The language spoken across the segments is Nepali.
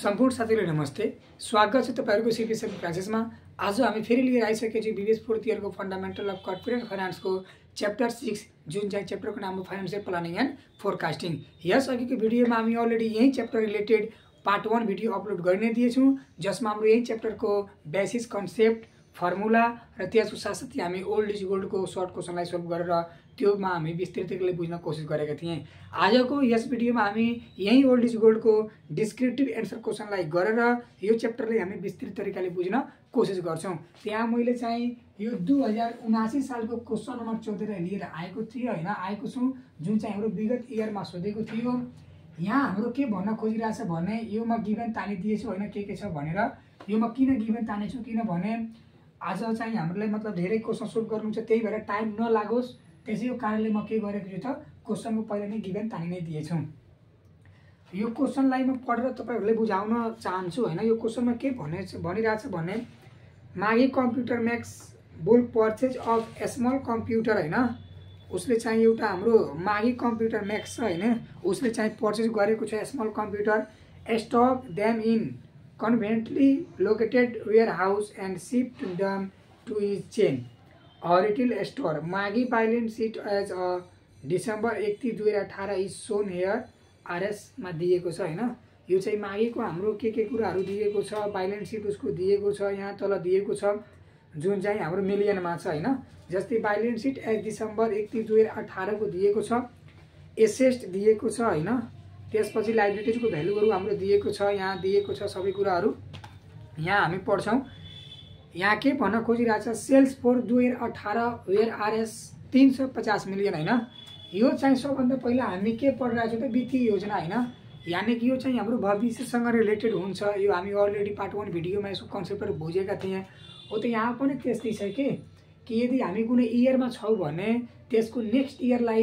सम्पूर्ण साथीहरुलाई नमस्ते। स्वागत छ तपाईहरुको सिपिएसएम क्लासेसमा। आज हामी फेरि लिएर आइसकेका छौं बीबीएस फोर्थ इयरको फन्डामेन्टल अफ कर्पोरेट फाइनान्सको च्याप्टर 6 जुन चाहिँ च्याप्टरको नाम हो फाइनान्शियल प्लानिङ एन्ड फोरकास्टिङ। यस अघिको भिडियोमा हामी अलरेडी यही chapter related part 1 video upload गरिने दिएछौं, जसमा हाम्रो यही च्याप्टरको बेसिस कन्सेप्ट, फर्मुला र त्यसको साथसाथै हामी ओल्ड इज गोल्डको सर्ट क्वेशनलाई सल्भ गरेर त्योमा हामी विस्तृत तरिकाले बुझ्न कोसिस गरेका थियौं। आजको यस भिडियोमा हामी यही ओल्ड इज गोल्डको डिस्क्रिप्टिभ एन्सर क्वेशनलाई गरेर यो च्याप्टरलाई हामी विस्तृत तरिकाले बुझ्न कोसिस गर्छौं। त्यहाँ मैले चाहिँ यो 2079 सालको क्वेशन नम्बर 14 लिएर आएको छु जुन चाहिँ हाम्रो विगत इयरमा सोधेको थियो। यहाँ हाम्रो के भन्न खोजिरहेछ भने यो म गिभन तानिदिएछु हैन के छ भनेर। यो म किन गिभन तानेछु किनभने आज चाहिँ हामीलाई मतलब धेरै क्वेशन सोल्भ गर्नुहुन्छ, त्यही भएर टाइम नलागोस् त्यसैको कारणले म के गरेको छु त क्वेशनको पहिला नै गिभन तानि नै दिएछु। यो क्वेशनलाई म पढेर तपाईहरुलाई बुझाउन चाहन्छु हैन। यो क्वेशनमा के भनिरहेछ भने Magee computer makes bulk purchase of small computer हैन। उसले चाहिँ एउटा हाम्रो मागी कम्प्युटर मेक्स छ हैन, उसले चाहिँ पर्चेज गरेको छ small computer, stock them in conveniently located warehouse and shipped them to his chain or retail store. Maggie balance sheet as a December 31, 2018 is shown here. RS मा दिएको छ हैन। यो चाहिँ मागीको हाम्रो के कुराहरु दिएको छ, ब्यालेन्स शीट उसको दिएको छ, यहाँ तल दिएको छ जुन चाहिँ हाम्रो मिलियनमा छ हैन। जस्तै ब्यालेन्स शीट एज डिसेम्बर 31, 2018 को दिएको छ, एसेट दिएको छ हैन। त्यसपछि लायबिलिटीजको भ्यालुहरु हाम्रो दिएको छ, यहाँ दिएको छ सबै कुराहरु। यहाँ हामी पढ्छौं। यहाँ के भन्न खोजिरहेछ sales for 2018 were RS 350 million हैन। यो चाहिँ सबभन्दा पहिला हामी के पढिरहेछौं त वित्तीय योजना हैन। यानी कि यो चाहिँ हाम्रो भविष्यसँग रिलेटेड हुन्छ। यो हामी अलरेडी पार्ट 1 भिडियोमा यसको कन्सेप्टहरु बुझेका थियौं। हो त यहाँ पनि त्यस्तै छ कि यदि हामी कुनै इयरमा छौं भने त्यसको नेक्स्ट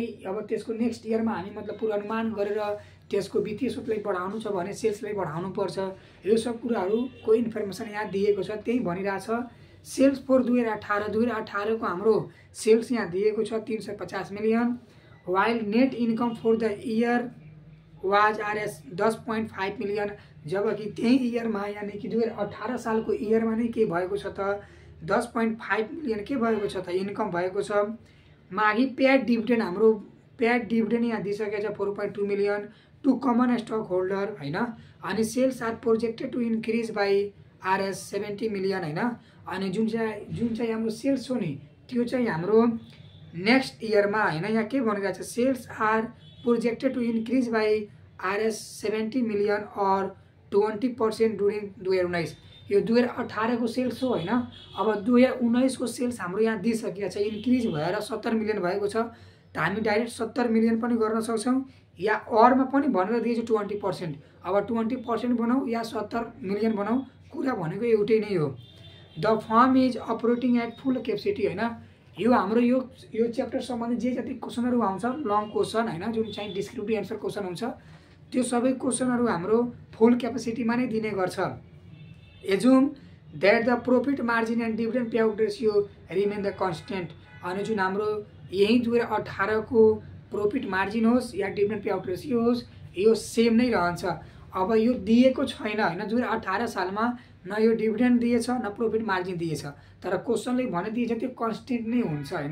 इयरमा हामी मतलब पूर्वानुमान गरेर त्यसको वित्तीय स्रोतलाई बढाउनु छ भने सेल्सलाई बढाउनु पर्छ। यो सब कुराहरुको इन्फर्मेसन यहाँ दिएको छ। त्यही भनिरहेछ सेल्स फर 2018 को हाम्रो सेल्स यहाँ दिएको छ 350 million, while net income for the year was RS 10.5 million. जबकि त्यही इयरमा यानी कि 2018 सालको इयरमा नै के भएको छ त 10.5 मिलियन के भएको छ त इन्कम भएको छ। मागी पेड डिभिडेन्ड हाम्रो पेड डिभिडेन्ड यहाँ दिइसकेको छ 4.2 million to common stock holder हैन। अनि sales are projected to increase by RS 70 million हैन। अनि जुन चाहिँ हाम्रो सेल्स हो नि त्यो चाहिँ हाम्रो नेक्स्ट इयरमा हैन। यहाँ के भनिरहेछ sales are projected to increase by RS 70 million और 20% ड्युरिङ 2019। यो 2018 को सेल्स हो हैन। अब 2019 को सेल्स हाम्रो यहाँ दिइसकेको छ, इन्क्रिज भएर 70 मिलियन भएको छ। त हामी डाइरेक्ट 70 मिलियन पनि गर्न सक्छौं या अरमा पनि भनेर दिएछ 20%। अब 20% बनाऊ या 70 मिलियन बनाऊ, कुरा भनेको एउटै नै हो। The firm is operating at full capacity हैन। यो हाम्रो यो च्याप्टर सम्बन्धी जे जति क्वेशनहरु आउँछ लङ क्वेशन हैन, जुन चाहिँ डिस्क्रिप्टिभ एन्सर क्वेशन हुन्छ त्यो सबै क्वेशनहरु हाम्रो फुल क्यापेसिटीमा नै दिने गर्छ। Assume that the profit margin and dividend payout ratio remain the constant. अनि जुन हाम्रो यही 2018 को प्रॉफिट मार्जिन होस् या डिभिडेन्ड पेआउट रेशियो होस् यो सेम नै रहन्छ। अब यो दिएको छैन हैन। 2018 सालमा न यो डिभिडेन्ड दिएछ न प्रॉफिट मार्जिन दिएछ, तर क्वेशनले भनिदिएछ त्यो कन्स्टेन्ट नै हुन्छ हैन।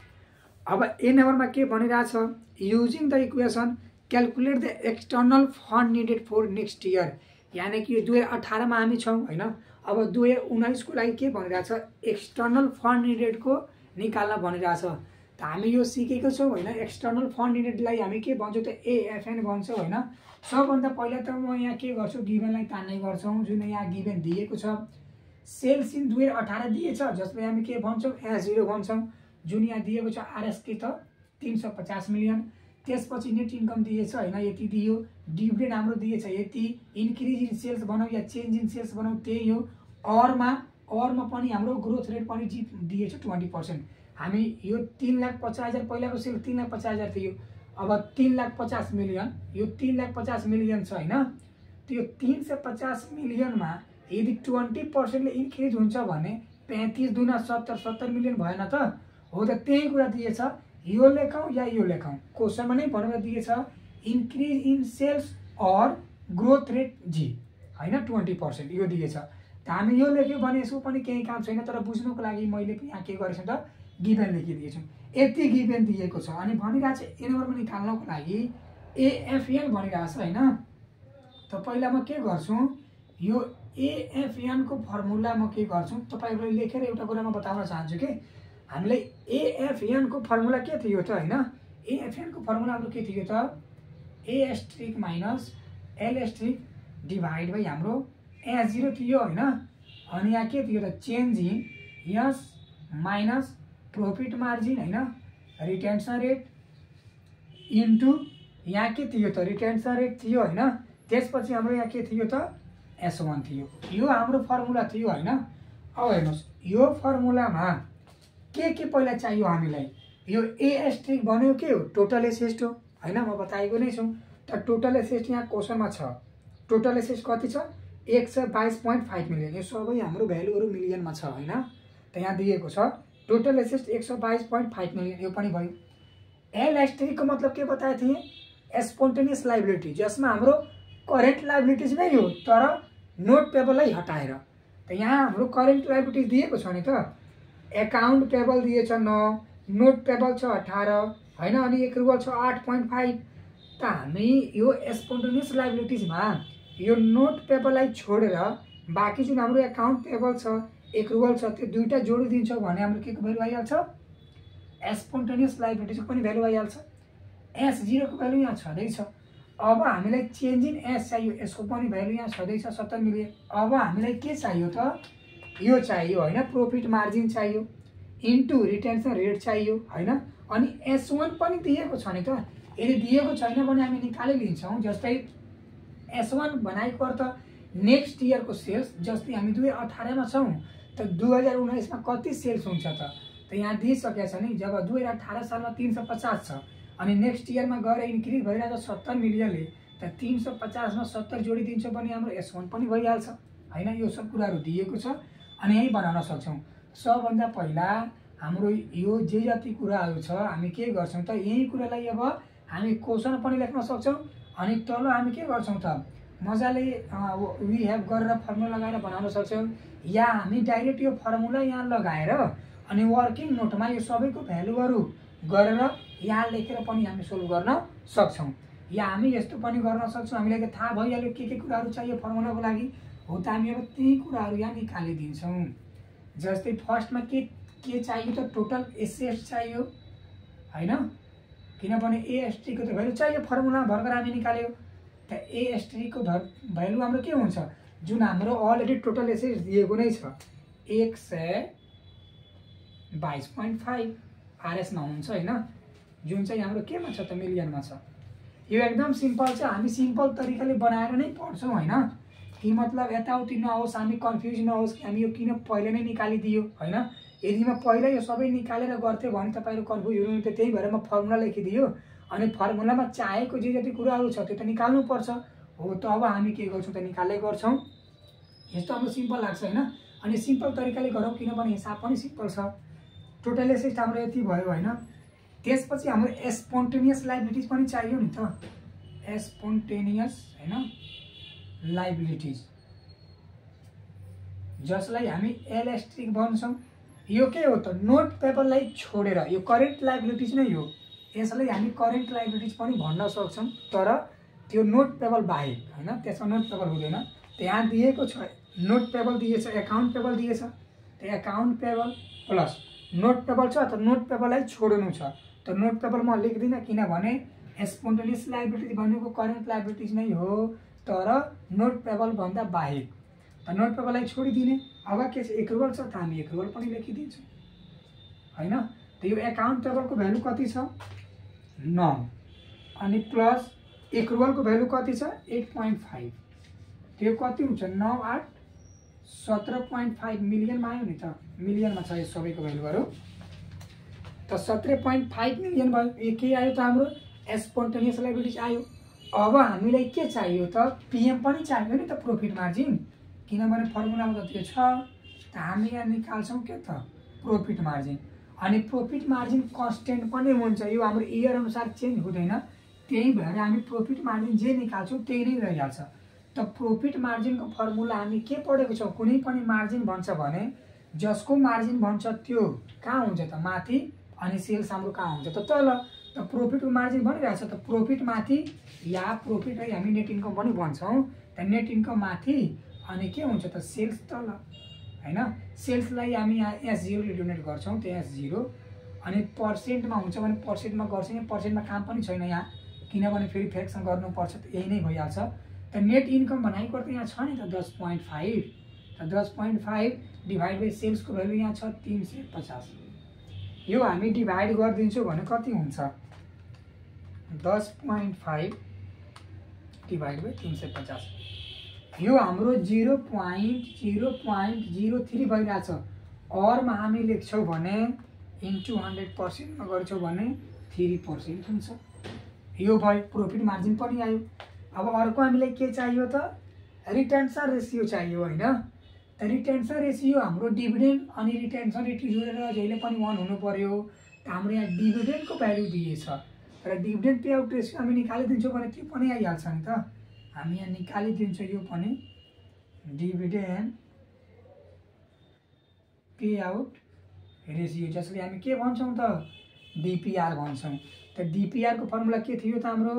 अब ए नम्बरमा के भनिरहेछ using the equation calculate the external fund needed for next year. यानी कि 2018 मा हामी छौं हैन। अब 2019 को लागि के भनिरहेछ एक्सटर्नल फन्ड निडेड को निकाल्न भनिरहेछ। त हामी यो सिकेको छौं हैन। एक्सटर्नल फन्ड निडेडलाई हामी के भन्छौं त एएफएन भन्छौं हैन। सबभन्दा पहिला त म यहाँ के गर्छु गिभनलाई तान्ने गर्छौं। जुन यहाँ गिभन दिएको छ सेल्स इन 2018 दिएछ, जसलाई हामी के भन्छौं S0 भन्छौं। जुन यहाँ दिएको छ आरएस के त 350 मिलियन। त्यसपछि नेट इन्कम दिएछ हैन, यति दियो। डिभिडेन्ड हाम्रो दिएछ यति। इन्क्रिज इन सेल्स बनाऊ या चेन्ज इन सेल्स बनाऊ त्यही हो। अरमा पनि हाम्रो ग्रोथ रेट पनि दिएछ 20%। हामी यो 3,50,000 पहिलाको सेल 3,50,000 थियो। अब 3,50,000 मिलियन, यो 3,50,000 मिलियन छ हैन। त्यो 350 मिलियनमा यदि 20% ले इन्क्रिज हुन्छ भने 35 दुना 70 मिलियन भएन त। हो त त्यही कुरा दिएछ। यो लेखौं या यो लेखौं, क्वेशनमा नै भनेर दिएछ इन्क्रिज इन सेल्स और ग्रोथ रेट जी। हैन 20% यो दिएछ। त हामी यो लेख्यो भने यसको पनि केही काम छैन, तर बुझ्नुको लागि मैले यहाँ के गरेछु त गिभन लेखिदिएछु। यति गिभन दिएको छ अनि भनिरहेको छ ए नम्बरमा निकाल्नको लागि एएफएन भनिरहेको छ हैन। त पहिला म के गर्छु, यो एएफएन को फर्मुला म के गर्छु तपाईहरुले लेखेर एउटा कुरा म बताउन चाहन्छु कि हामीले एएफएन को फर्मुला के थियो त हैन। एएफएन को फर्मुला हाम्रो के थियो त A asterisk minus L asterisk divide by हाम्रो S0 थियो हैन। अनि यहाँ के थियो त change in S minus profit margin हैन, रिटेन्सन रेट इन्टु यहाँ के थियो त रिटेन्सन रेट थियो हैन। त्यसपछि हाम्रो यहाँ के थियो त S1 थियो। यो हाम्रो फर्मुला थियो हैन। अब हेर्नुस् यो फर्मुलामा के पहिला चाहियो हामीलाई, यो ए स्ट्रिक भन्यो के हो टोटल एसेट हो हैन, म बताएको नै छु। त टोटल एसेट यहाँ क्वेशनमा छ, टोटल एसेट कति छ 122.5 मिलियन। यो सबै हाम्रो भ्यालुहरु मिलियनमा छ हैन। त यहाँ दिएको छ टोटल एसेट 122.5 मिलियन, यो पनि भयो। एल स्ट्रिक को मतलब के बताए थिए स्पोन्टेनियस लायबिलिटी, जसमा हाम्रो करेन्ट लायबिलिटीज नै हो तर नोट पेबललाई हटाएर। त यहाँ हाम्रो करेन्ट लायबिलिटीज दिएको छ नि त, अकाउन्ट पेबल दिएछ 9, नोट पेबल छ 18 हैन, अनि एक्रुअल छ 8.5। त हामी यो स्पोन्टेनियस लायबिलिटीजमा यो नोट पेबललाई छोडेर बाँकी जुन हाम्रो अकाउन्ट पेबल छ एक्रुअल छ त्यो दुईटा जोडिदिन्छौँ भने हाम्रो के को भ्यालु आइहाल्छ स्पोन्टेनियस लायबिलिटीजको पनि भ्यालु आइहाल्छ। S0 को भ्यालु यहाँ छँदैछ। अब हामीलाई चेन्ज इन एस चाहियो, यसको पनि भ्यालु यहाँ छँदैछ 70 मिलियन। अब हामीलाई के चाहियो त यो चाहियो हैन, प्रॉफिट मार्जिन चाहियो इन्टु रिटेन्सन रेट चाहियो हैन। अनि S1 पनि दिएको छ नि त, यदि दिएको छैन भने हामी निकालिलिन्छौँ। जस्तै S1 भनेको अर्थ नेक्स्ट इयर को सेल्स, जस्तै हामी 2018 मा छौं त 2019 मा कति सेल्स हुन्छ त यहाँ दिइसकेको छ नि। जब 2018 सालमा 350 छ अनि नेक्स्ट इयर मा गएर इन्क्रिज भइरहेको 70 मिलियनले, त 350 मा 70 जोडिदिन्छौँ भने हाम्रो S1 पनि भइहाल्छ हैन। यो सब कुराहरु दिएको छ अनि यही बनाउन सक्छौं। सबभन्दा पहिला हाम्रो यो जे जति कुराहरु छ हामी के गर्छौं त यही कुरालाई अब हामी क्वेशन पनि लेख्न सक्छौं अनि तल हामी के गर्छौं त मजाले वी हैव गरेर फर्मुला लगाएर बनाउन सक्छौं, या हामी डाइरेक्ट यो फर्मुला यहाँ लगाएर अनि वर्किङ नोटमा यो सबैको भ्यालुहरु गरेर यहाँ लेखेर पनि हामी सोल्भ गर्न सक्छौं। या हामी यस्तो पनि गर्न सक्छौं, हामीलाई त थाहा भइहाल्यो के कुराहरु चाहियो फर्मुलाको लागि, हो त हामी अब त्यही कुराहरु यहाँ निकालिदिन्छौं। जस्तै फर्स्टमा के चाहियो त टोटल एसेट चाहियो हैन, किनभने ए स्ट्रिक को त भ्यालु चाहियो फर्मुला भर्खर हामी निकाल्यो। त ए स्ट्रिक को भ्यालु हाम्रो के हुन्छ जुन हाम्रो अलरेडी टोटल एसेट दिएको नै छ 122.5 आरएस मा हुन्छ हैन, जुन चाहिँ हाम्रो केमा छ त मिलियनमा छ। यो एकदम सिम्पल छ, हामी सिम्पल तरिकाले बनाएर नै पढ्छौं हैन, कि मतलब यताउति नहोस्, हामी कन्फ्युज नहोस् कि हामी यो किन पहिले नै निकालिदियो हैन। यदि म पहिला यो सबै निकालेर गर्थे भने तपाईहरु कन्फ्युज हुनुहुन्थ्यो, त्यही भएर म फर्मुला लेखिदियो अनि फर्मुलामा चाहेको जे जति कुराहरु छ त्यो त निकाल्नु पर्छ। हो त अब हामी के गर्छौं त निकाल्दै गर्छौं। यस्तो हाम्रो सिम्पल लाग्छ हैन, अनि सिम्पल तरिकाले गरौँ किनभने हिसाब पनि सिम्पल छ। टोटल एसेट हाम्रो यति भयो हैन। त्यसपछि हाम्रो स्पोन्टेनियस लायबिलिटीज पनि चाहियो नि त, स्पोन्टेनियस हैन लायबिलिटीज, जसलाई हामी एल स्ट्रिक भन्छौं। यो के हो त नोट पेबललाई छोडेर यो करेन्ट लायबिलिटीज नै हो, यसलाई हामी करेन्ट लायबिलिटीज पनि भन्न सक्छौं, तर त्यो नोट पेबल बाहेक हैन, त्यसमा नोट पेबल हुँदैन। त्यहाँ दिएको छ नोट पेबल दिएछ, अकाउन्ट पेबल दिएछ, त्यो account payable plus note payable छ त नोट पेबललाई छोड्नु छ। त नोट पेबल म लेख्दिन किनभने स्पोन्टेनियस लायबिलिटीज भनेको करेन्ट लायबिलिटीज नै हो तर नोट पेबल भन्दा बाहेक। त नोट पेबललाई छोडिदिने। अब के छ एक्रुअल छ त हामी एक्रुअल पनि लेखिदिन्छौँ हैन। त यो अकाउन्ट पेबलको भ्यालु कति छ 9 अनि प्लस एक्रुअल को भ्यालु कति छ 8.5, त्यो कति हुन्छ 9 8 17.5 मिलियनमा आयो नि त, मिलियनमा छ यो सबैको भ्यालुहरु। त 17.5 मिलियन भयो। यो के आयो त हाम्रो स्पोन्टेनियस लायबिलिटीज आयो। अब हामीलाई के चाहियो त पीएम पनि चाहियो नि त प्रॉफिट मार्जिन, किनभने फर्मुलामा त त्यो छ। त हामी यहाँ निकाल्छौं के त प्रॉफिट मार्जिन, अनि प्रॉफिट मार्जिन कन्स्टेन्ट पनि हुन्छ, यो हाम्रो इयर अनुसार चेन्ज हुँदैन, त्यही भएर हामी प्रॉफिट मार्जिन जे निकाल्छौं त्यही नै रहिहाल्छ। त प्रॉफिट मार्जिन को फर्मुला हामी के पढेको छौं कुनै पनि मार्जिन भन्छ भने जसको मार्जिन भन्छ त्यो कहाँ हुन्छ त माथि अनि सेल्स हाम्रो कहाँ हुन्छ त तल त प्रॉफिट को मार्जिन भनिरहेछ त प्रॉफिट माथि या प्रॉफिटलाई हामी नेट इन्कम पनि भन्छौं त नेट इन्कम माथि अनि के हुन्छ त सेल्स तल हैन सेल्सलाई हामी यहाँ S0 ले डोनेट गर्छौं त्यो S0 अनि पर्सेन्टमा हुन्छ भने पर्सेन्टमा गर्छौं पर्सेन्टमा काम पनि छैन यहाँ किनभने फेरि फ्र्याक्सन गर्नुपर्छ त यही नै भइहाल्छ त नेट इन्कम भनेको त यहाँ छ नि त 10.5 त 10.5 डिभाइड बाइ सेल्स को भ्यालु यहाँ छ 350 यो हामी डिभाइड गर्दिन्छौ भने कति हुन्छ 10.5 डिभाइड बाइ 350 यो हाम्रो 0.03 भइराछ और मा हामी लेख्छौ भने इन्टु 100% मा गर्छौ भने 3% हुन्छ यो भयो प्रॉफिट मार्जिन पनि आयो अब अर्को हामीलाई के चाहियो त रिटेन्सन रेशियो चाहियो हैन त रिटेन्सन रेशियो हाम्रो डिभिडेन्ड अनि रिटेन्सन रेट जोडेर जहिले पनि 1 हुनु पर्यो त हाम्रो यहाँ डिभिडेन्ड को भ्यालु दिएछ र डिभिडेन्ड पे आउट रेशियो हामी निकालिदिन्छौ भने त्यो पनि आइहाल्छ नि त हामी यहाँ निकालिदिन्छौ यो पनि डिभिडेन्ड पे आउट रेशियो जसले हामी के भन्छौं त डीपीआर भन्छौं त डीपीआर को फर्मुला के थियो त हाम्रो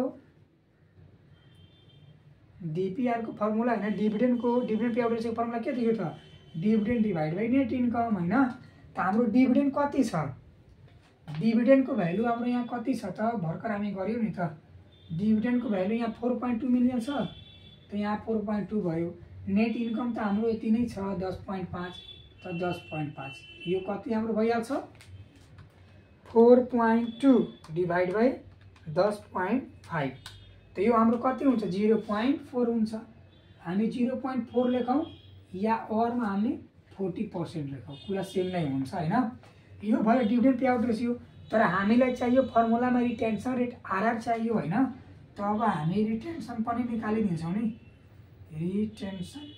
डीपीआर को फर्मुला हैन dividend pay out ratio formula के थियो त dividend divide by net income हैन त हाम्रो डिभिडेन्ड कति छ डिभिडेन्ड को भ्यालु हाम्रो यहाँ कति छ त भर्खर हामी गर्यौ नि त डिभिडेन्ड को भ्यालु यहाँ 4.2 मिलियन छ त यहाँ 4.2 भयो नेट इन्कम त हाम्रो यति नै छ 10.5 त 10.5 यो कति हाम्रो भइहाल्छ 4.2 डिवाइड बाइ 10.5 त यो हाम्रो कति हुन्छ 0.4 हुन्छ हामी 0.4 लेखौं या और मा हामी 40% लेखौं कुरा सेम नै हुन्छ हैन यो भयो डिभिडेन्ड पे आउट रेशियो तर हामीलाई चाहियो फर्मुलामा रिटेन्सन रेट आरआर चाहियो हैन त अब हामी रिटेन्सन पनि निकालिदिन्छौं नि रिटेन्सन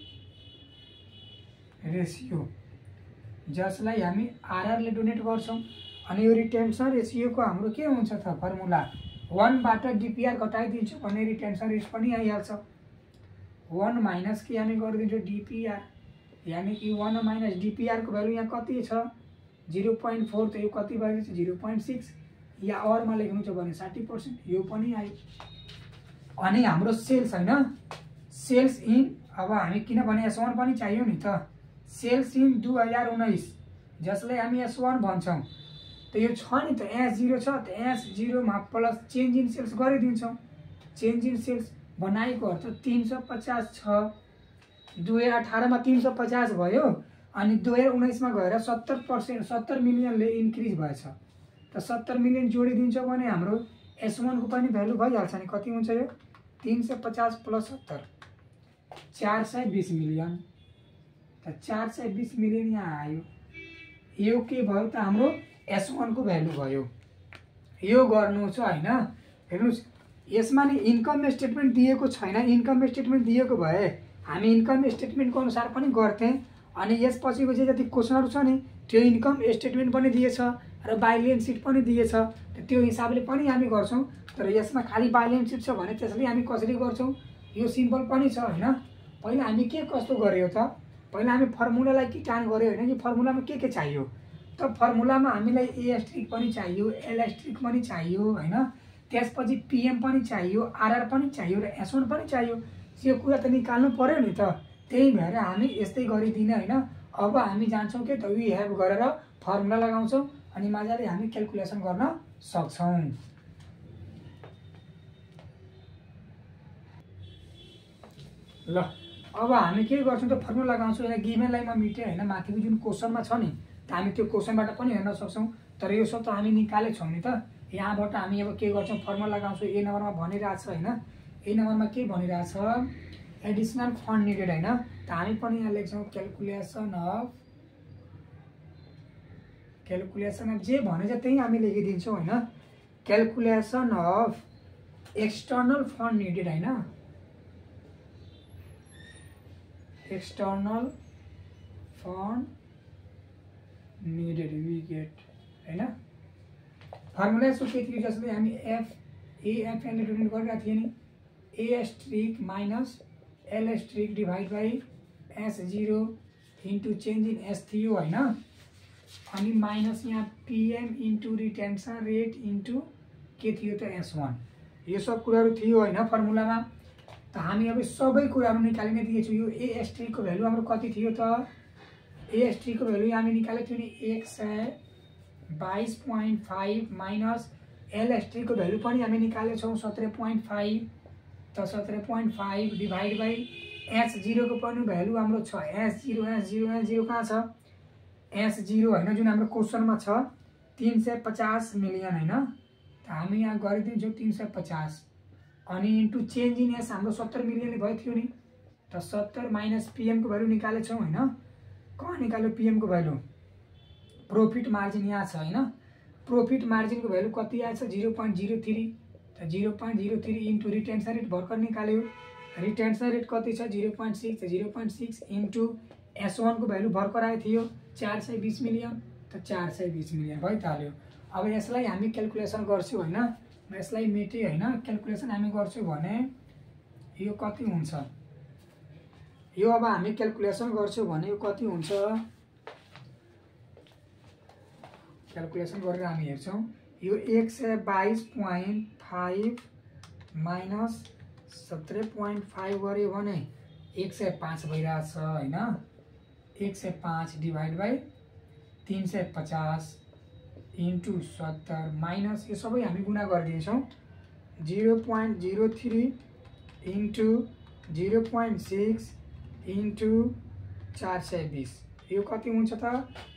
रेशियो जसलाई हामी आरआर ले डोनेट गर्छौं अनि यो रिटेन्सन रेशियो को हाम्रो के हुन्छ त फर्मुला 1 बाट डीपीआर घटाइदिन्छु भने रिटेन्सन रेट पनि आइहाल्छ 1 माइनस के हामी गरिदिन्छौ डीपीआर यानी कि 1 माइनस डीपीआर को भ्यालु यहाँ कति छ 0.4 त यो कति भयो 0.6 या और मा लेख्नु छ भने 60% यो पनि आयो अनि हाम्रो सेल्स हैन सेल्स इन अब हामी किनभने S1 पनि चाहियो नि त सेल्स इन 2019 जसलाई हामी S1 भन्छौं त यो छ नि त S0 छ त S0 मा प्लस चेन्ज इन सेल्स गरिदिन्छौं चेन्ज इन सेल्स बनाएको अर्थ 350 छ 2018 मा 350 भयो अनि 2019 मा गएर 70% मिलियन ले इन्क्रिज भएछ त 70 मिलियन जोडिदिन्छौ भने हाम्रो S1 को पनि भ्यालु भइहाल्छ नि कति हुन्छ यो 350 प्लस 70 420 मिलियन त 420 मिलियन यहाँ आयो यो के भयो त हाम्रो S1 को भ्यालु भयो यो गर्नु छ हैन हेर्नुस् यसमा नि इन्कम स्टेटमेन्ट दिएको छैन इन्कम स्टेटमेन्ट दिएको भए हामी इन्कम स्टेटमेन्ट को अनुसार पनि गर्थे अनि यसपछिको चाहिँ जति क्वेशनहरु छ नि त्यो इन्कम स्टेटमेन्ट पनि दिएछ र ब्यालेन्स सिट पनि दिएछ त्यो हिसाबले पनि हामी गर्छौं तर यसमा खाली ब्यालेन्स सिट छ भने त्यसले हामी कसरी गर्छौं यो सिम्पल पनि छ हैन पहिला हामी के कस्तो गर्यो त पहिला हामी फर्मुलालाई के टान गर्यो हैन कि फर्मुलामा के चाहियो त फर्मुलामा हामीलाई ए एस्ट्रिक पनि चाहियो एल एस्ट्रिक पनि चाहियो हैन त्यसपछि पीएम पनि चाहियो आरआर पनि चाहियो र S1 पनि चाहियो यो कुरा त निकाल्नु पर्यो नि त त्यही भएर हामी यस्तै गरिदिने हैन अब हामी जान्छौं के त वी हेभ गरेर फर्मुला लगाउँछौं अनि मजाले हामी क्याल्कुलेसन गर्न सक्छौं ल अब हामी के गर्छौं त फर्मुला लगाउँछौं यहाँ गिभन लाइनमा मिटे हैन माथिको जुन क्वेशनमा छ नि त हामी त्यो क्वेशनबाट पनि हेर्न सक्छौं तर यो सब त हामी निकाले छौं नि त यहाँबाट हामी अब के गर्छौं फर्मुला लगाउँछौं ए नम्बरमा भनिरहेछ हैन ए नम्बरमा के भनिरहेछ एडिशनल फन्ड निडेड हैन त हामी पनि यहाँ लेख्छौं क्याल्कुलेसन अफ जे भनेछ त्यही हामी लेखिदिन्छौं हैन calculation of external fund needed हैन external fund needed we get हैन फर्मुला यसो के थियो जसले हामी एफ एएफएन ले डोनेट गरिरहेको थिए नि A asterisk minus L asterisk divide by S0 into change in S थियो होइन। अनि माइनस यहाँ PM into retention rate into के थियो त S1, यो सब कुराहरू थियो होइन फर्मुलामा। त हामी अब सबै कुराहरू निकालिने दिएछु। यो ए स्ट्रिकको भ्यालु हाम्रो कति थियो त, ए स्ट्रिकको भ्यालु हामी निकालेको थियो नि 122.5 माइनस एल स्ट्रिकको भ्यालु पनि हामी निकालेको छौँ 17.5। त 17.5 डिभाइड बाई S0 को पनि भ्यालु हाम्रो छ S0 कहाँ छ S0 होइन, जुन हाम्रो क्वेसनमा छ 350 मिलियन होइन। त हामी यहाँ गरिदिन्छौँ 350 अनि इन्टु चेन्ज इन एस हाम्रो 70 मिलियन भयो थियो नि। त 70 माइनस पिएम को भ्यालु निकालेको छौँ होइन। कहाँ निकाल्यो पिएम को भ्यालु, प्रॉफिट मार्जिन यहाँ छ होइन। प्रॉफिट मार्जिन को भ्यालु कति आएछ 0.03। त 0.03 इन्टु रिटेन्सन रेट भर्खर निकाल्यो, रिटेन्सन रेट कति छ 0.6। 0.6 इन्टु S1 को भ्यालु भर्खर आएको थियो 420 मिलियन। त 420 मिलियन भइहाल्यो। अब यसलाई हामी क्यालकुलेसन गर्छौँ होइन, म यसलाई मेटेँ होइन, क्यालकुलेसन हामी गर्छौँ भने यो कति हुन्छ, यो अब हामी क्यालकुलेसन गर्छौँ भने यो कति हुन्छ, क्यालकुलेसन गरेर हामी हेर्छौँ। यो 122.5 माइनस 17.5 गऱ्यो भने 105 भइरहेछ होइन। 105 डिभाइड बाई 350 इन्टु 70 माइनस यो सबै हामी गुणा गरिदिन्छौँ 0.03 इन्टु 0.6 इन्टु 420, यो कति हुन्छ त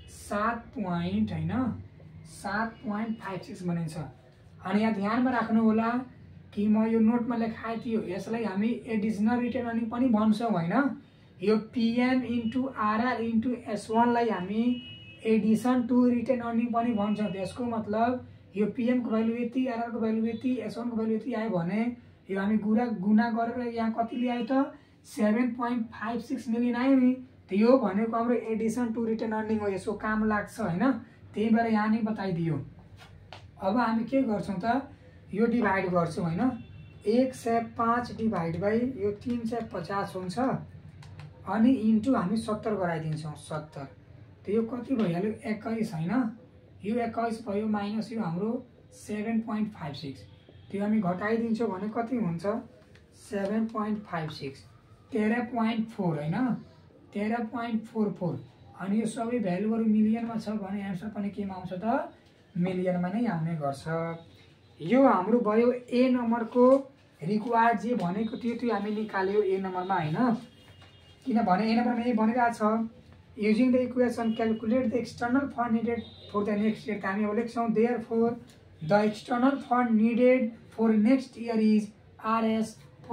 7.56 बनिन्छ। अनि यहाँ ध्यानमा राख्नु होला कि म यो नोटमा लेखाएको थियो, यसलाई हामी एडिसनल रिटर्न अर्निङ पनि भन्छौँ होइन। यो PM into RR into S1 लाई हामी एडिसन टु रिटर्न अर्निङ पनि भन्छौँ। त्यसको मतलब यो पिएम को भ्यालु यति, आरआर को भ्यालु यति, S1 को भ्यालु यति आयो भने यो हामी गुणा गरेर यहाँ कति ल्यायो त 7.56 मिलियन आयो नि। त यो भनेको हाम्रो एडिसन टु रिटर्न अर्निङ हो, यसको काम लाग्छ होइन। त्यही भएर यहाँ नै बताइदियो। अब हामी के गर्छौँ त, यो डिभाइड गर्छौँ होइन। 105 डिभाइड बाई यो 350 हुन्छ अनि इन्टु हामी 70 गराइदिन्छौँ 70। त यो कति भइहाल्यो 21 होइन। यो 21 भयो माइनस यो हाम्रो 7.56, त्यो हामी घटाइदिन्छौँ भने कति हुन्छ 7.56 13.4 होइन, 13.44। अनि यो सबै भ्यालुहरू मिलियनमा छ भने एन्सर पनि केमा आउँछ त मिलियनमा नै आउने गर्छ। यो हाम्रो भयो ए नम्बरको रिक्वायर्ड जे भनेको थियो त्यो हामी निकाल्यो ए नम्बरमा होइन। किनभने ए नम्बरमा यही भनिरहेछ using the equation calculate the external fund needed for the next year. हामी अब लेख्छौँ therefore the external fund needed for next year is RS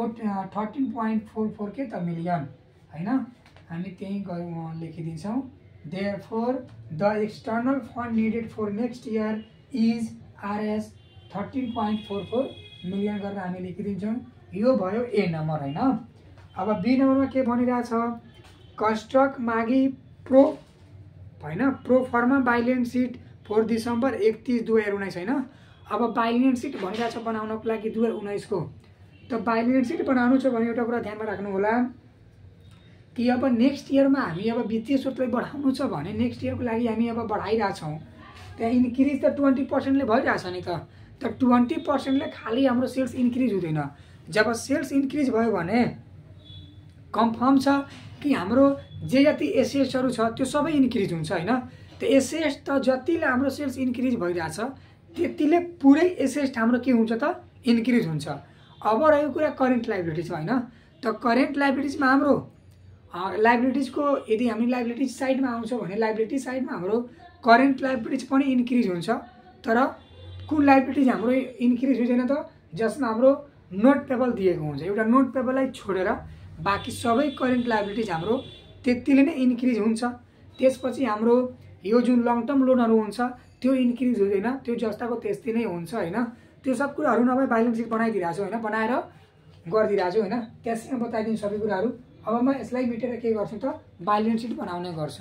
13.44 के त मिलियन होइन। हामी त्यही लेखिदिन्छौँ therefore the external fund needed for next year is RS 13.44 million गरेर हामी लेखिदिन्छौँ। यो भयो ए नम्बर होइन। अब बी नम्बरमा के भनिरहेछ कन्स्ट्रक्ट मागी प्रो होइन pro forma balance sheet for December 31 2019 होइन। अब बाइलेन्स सिट भनिरहेछ बनाउनको लागि 2019 को। त बाइलेन्स सिट बनाउनु छ भने एउटा कुरा ध्यानमा राख्नु होला कि अब नेक्स्ट इयरमा हामी अब वित्तीय स्रोतलाई बढाउनु छ भने नेक्स्ट इयरको लागि हामी अब बढाइरहेछौँ। त्यहाँ इन्क्रिज त 20% भइरहेछ नि त। 20% खालि हाम्रो सेल्स इन्क्रिज हुँदैन। जब सेल्स इन्क्रिज भयो भने कन्फर्म छ कि हाम्रो जे जति एसेट्सहरू छ त्यो सबै इन्क्रिज हुन्छ होइन। त एसेट्स त जतिले हाम्रो सेल्स इन्क्रिज भइरहेछ त्यतिले पुरै एसेट्स हाम्रो के हुन्छ त इन्क्रिज हुन्छ। अब रहेको कुरा करेन्ट लाइबिलिटिज होइन। त करेन्ट लाइबिलिटिजमा हाम्रो लाइबिलिटिजको यदि हामी लाइबिलिटिज साइडमा आउँछ भने लाइबिलिटी साइडमा हाम्रो करेन्ट लाइबिलिटिज पनि इन्क्रिज हुन्छ। तर कुन लाइबिलिटिज हाम्रो इन्क्रिज हुँदैन त जसमा हाम्रो नोट पेबल दिएको हुन्छ। एउटा नोट पेबललाई छोडेर बाँकी सबै करेन्ट लाइबिलिटिज हाम्रो त्यतिले नै इन्क्रिज हुन्छ। त्यसपछि हाम्रो यो जुन लङ टर्म लोनहरू हुन्छ त्यो इन्क्रिज हुँदैन, त्यो जस्ताको त्यस्तै नै हुन्छ होइन। त्यो सब कुराहरू नभए ब्यालेन्स सिट बनाइदिरहेको छु होइन, बनाएर गरिदिरहेको छु होइन। त्यसमा बताइदिन्छु सबै कुराहरू। अब म यसलाई मेटेर के गर्छु त ब्यालेन्स सिट बनाउने गर्छु।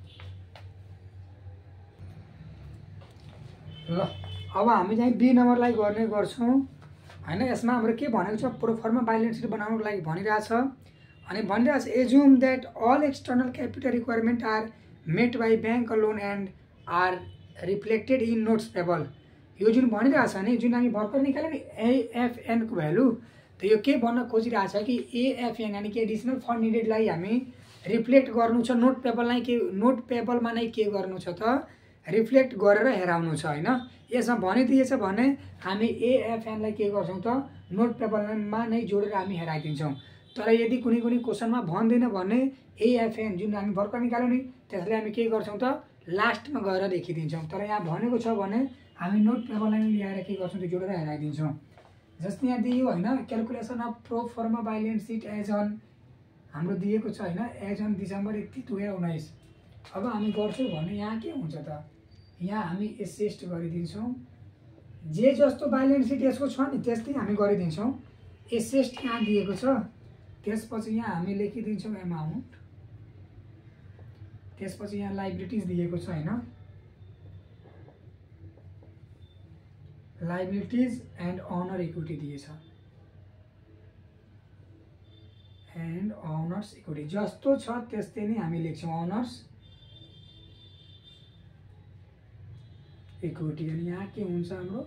ल अब हामी चाहिँ बी नम्बरलाई गर्ने गर्छौँ होइन। यसमा हाम्रो के भनेको छ प्रोफर्मा ब्यालेन्स सिट बनाउनको लागि भनिरहेछ अनि भनिरहेको छ assume that all external capital requirement are met by bank loan and are reflected in notes payable. यो जुन भनिरहेको छ नि, जुन हामी भर्खर निकाल्यो नि एएफएनको भ्यालु, त यो के भन्न खोजिरहेको छ कि एएफएन यानि कि एडिसनल फन्ड निडेडलाई हामी रिफ्लेक्ट गर्नु छ नोट पेबललाई, के नोट पेबलमा नै के गर्नु छ त रिफ्लेक्ट गरेर हेराउनु छ हैन। यसमा भनिदिएछ भने हामी एएफएनलाई के गर्छौँ त नोट पेबलमा नै जोडेर हामी हेराइदिन्छौँ। तर यदि कुनै कुनै क्वेसनमा भन्दैन भने एएफएन जुन हामी भर्खर निकाल्यौँ नि त्यसलाई हामी के गर्छौँ त लास्टमा गएर लेखिदिन्छौँ। तर यहाँ भनेको छ भने हामी नोट पेबललाई ल्याएर के गर्छौँ त्यो जोडेर हेराइदिन्छौँ। जस्तै यहाँ दियो होइन calculation of pro forma balance sheet as on हाम्रो दिएको छ होइन एज अन डिसेम्बर 31, 2019। अब हामी गर्छौँ भने यहाँ के हुन्छ त यहाँ हामी एसेस्ट गरिदिन्छौँ। जे जस्तो ब्यालेन्स सिट यसको छ नि त्यस्तै हामी गरिदिन्छौँ। एसेस्ट यहाँ दिएको छ, त्यसपछि यहाँ हामी लेखिदिन्छौँ एमाउन्ट, त्यसपछि यहाँ लाइबिलिटिज दिएको छ होइन लाइबिलिटिज एन्ड अनर इक्विटी दिएछ एन्ड अनर्स इक्विटी जस्तो छ त्यस्तै नै हामी लेख्छौँ अनर्स इक्विटी। अनि यहाँ के हुन्छ हाम्रो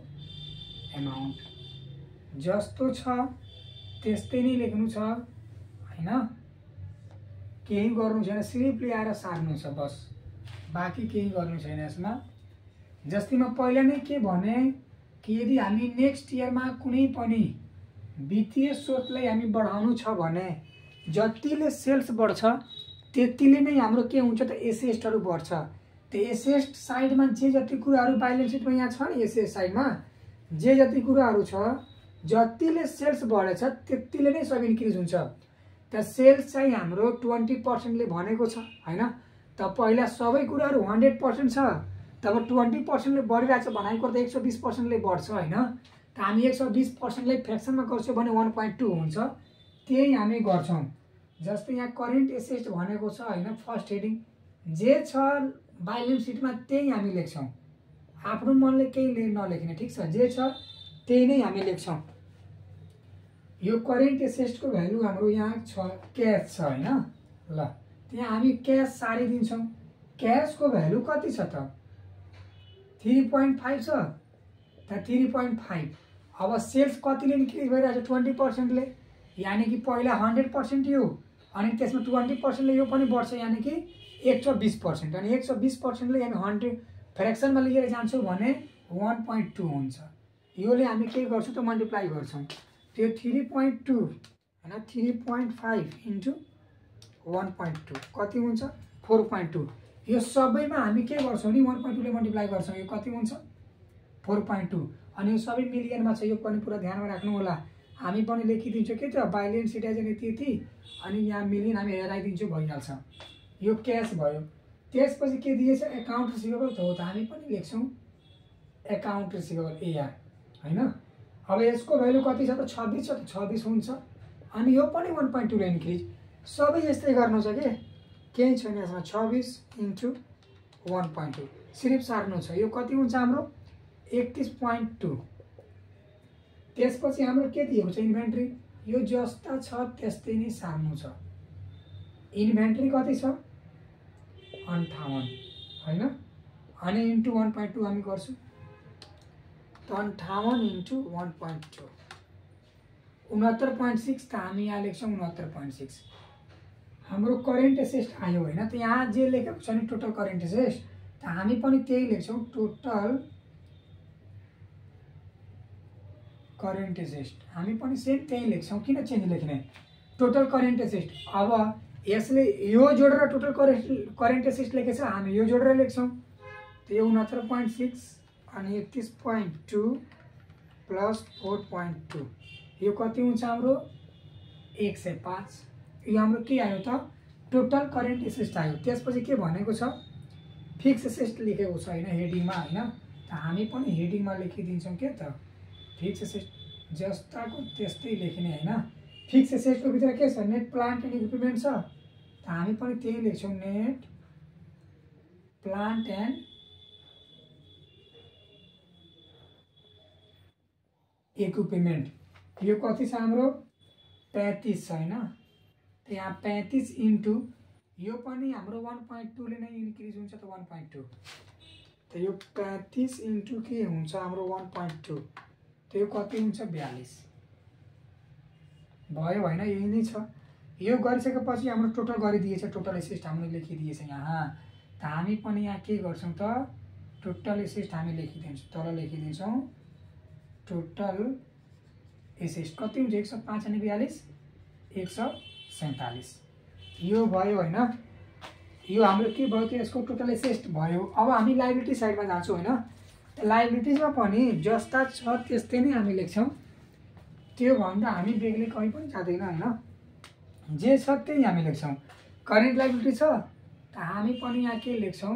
एमाउन्ट जस्तो छ त्यस्तै नै लेख्नु छ हैन, केही गर्नु छैन, सिर्फ ल्याएर सार्नु छ बस, बाँकी केही गर्नु छैन यसमा। जस्तै म पहिला नै के भने कि यदि हामी नेक्स्ट इयरमा कुनै पनि वित्तीय स्रोतलाई हामी बढाउनु छ भने जतिले सेल्स बढ्छ त्यतिले नै हाम्रो के हुन्छ त एसेस्टहरू बढ्छ। त्यो एसेस्ट साइडमा जे जति कुराहरू ब्यालेन्स सिटमा यहाँ छ नि एसेस्ट साइडमा जे जति कुराहरू छ जतिले सेल्स बढेछ त्यतिले नै सब इन्क्रिज हुन्छ। त सेल्स चाहिँ हाम्रो 20%ले भनेको छ हैन, त पहिला सबै कुराहरू 100% छ, तब 20%ले बढिरहेछ भनेको त 120%ले बढ्छ हैन। त हामी 120%लाई फ्र्याक्सनमा गर्छौँ भने 1.2 हुन्छ, त्यही हामी गर्छौँ। जस्तै यहाँ करेन्ट एसेट भनेको छ हैन फर्स्ट हेडिङ जे छ ब्यालेन्स सिटमा त्यही हामी लेख्छौँ, आफ्नो मनले केही नलेख्ने, ठीक छ, जे छ त्यही नै हामी लेख्छौँ। यो करेन्ट एसेटको भ्यालु हाम्रो यहाँ छ क्यास छ हैन, ल त्यहाँ हामी क्यास सारिदिन्छौँ। क्यासको भ्यालु कति छ त 3.5 छ, त 3.5। अब सेल्स कतिले इन्क्रिज भइरहेछ 20%ले, यानि कि पहिला 100% यो अनि त्यसमा 20%ले यो पनि बढ्छ यानि कि 120%। अनि 120%ले हामी 100 फ्र्याक्सनमा लिएर जान्छौँ भने 1.2 हुन्छ। योले हामी के गर्छौँ त मल्टिप्लाई गर्छौँ, त्यो 3.2 हैन 3.5 इन्टु 1.2 कति हुन्छ 4.2। यो सबैमा हामी के गर्छौँ नि 1.2 ले मल्टिप्लाई गर्छौँ, यो कति हुन्छ 4.2। अनि यो सबै मिलियनमा छ, यो पनि पुरा ध्यानमा राख्नु होला। हामी पनि लेखिदिन्छौँ के त ब्यालेन्स सिट एज एन यति अनि यहाँ मिलियन हामी हेराइदिन्छौँ भइहाल्छ। यो क्यास भयो। त्यसपछि के दिएछ एकाउन्ट रिसिभेबल, हो त हामी पनि लेख्छौँ एकाउन्ट रिसिभेबल एआर हैन। अब यसको भ्यालु कति छ त 26 छ, त 26 हुन्छ। अनि यो पनि 1.2 ले इन्क्रिज, सबै यस्तै गर्नु छ के केही छैन यसमा। 26 इन्टु 1.2 सिर्फ सार्नु छ, यो कति हुन्छ हाम्रो 31.2। त्यसपछि हाम्रो के दिएको छ इन्भेन्ट्री, यो जस्ता छ त्यस्तै नै सार्नु छ। इन्भेन्ट्री कति छ 58 हैन, अनि इन्टु 1.2 हामी गर्छौँ, 58 इन्टु 1.2 69.6, त हामी यहाँ लेख्छौँ 69.6। हाम्रो करेन्ट एसेस्ट आयो हैन, त यहाँ जे लेखेको छ नि टोटल करेन्ट एसेस्ट, त हामी पनि त्यही लेख्छौँ टोटल करेन्ट एसेस्ट, हामी पनि सेम त्यही लेख्छौँ। किन चेन्ज लेख्ने टोटल करेन्ट एसेस्ट। अब यसले यो जोडेर टोटल करेन्ट एसेस्ट लेखेछ, हामी यो जोडेर लेख्छौँ, त यो 69.6 अनि 31.2 प्लस 4.2 यो कति हुन्छ हाम्रो 105। यो हाम्रो के आयो त टोटल करेन्ट एसेस्ट आयो। त्यसपछि के भनेको छ फिक्स एसेस्ट लेखेको छ हैन हेडिङमा हैन, त हामी पनि हेडिङमा लेखिदिन्छौँ के त फिक्स एसेस्ट जस्ताको त्यस्तै लेख्ने हैन। फिक्स एसेटको भित्र के छ नेट प्लान्ट एन्ड इक्विपमेन्ट छ, त हामी पनि त्यही लेख्छौँ नेट प्लान्ट एन्ड इक्विपमेन्ट। यो कति छ हाम्रो 35 छ हैन, यहाँ 35 इन्टु यो पनि हाम्रो 1.2 ले नै इन्क्रिज हुन्छ त 1.2 त यो 35 इन्टु के हुन्छ हाम्रो 1.2 त्यो कति हुन्छ 42 भयो हैन यही नै छ। यो गरिसकेपछि हाम्रो टोटल गरिदिएछ टोटल एसेट हामीले लेखिदिएछ यहाँ त हामी पनि यहाँ के गर्छौं त टोटल एसेट हामी लेखिदिन्छौं तल लेखिदिन्छौं टोटल एसेट कति हुन्छ 105 अनि 42 147 यो भयो हैन यो हाम्रो के भयो त यसको टोटल एसेट भयो। अब हामी लायबिलिटी साइडमा जान्छौं हैन लायबिलिटीजमा पनि जस्ता छ त्यस्तै नै हामी लेख्छौं त्यो भन्दा हामी बेग्लै कहीं पनि जाँदैन हैन जे छ त्यही हामी लेख्छौं। करेन्ट लायबिलिटी छ त हामी पनि यहाँ के लेख्छौं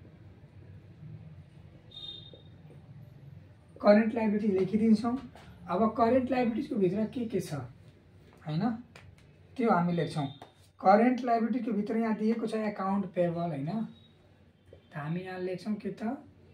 करेन्ट लायबिलिटी लेखिदिन्छौं। अब करेन्ट लायबिलिटीको भित्र के छ हैन त्यो हामी लेख्छौं। करेन्ट लायबिलिटीको भित्र यहाँ दिएको छ अकाउन्ट पेएबल हैन त हामी यहाँ लेख्छौं के त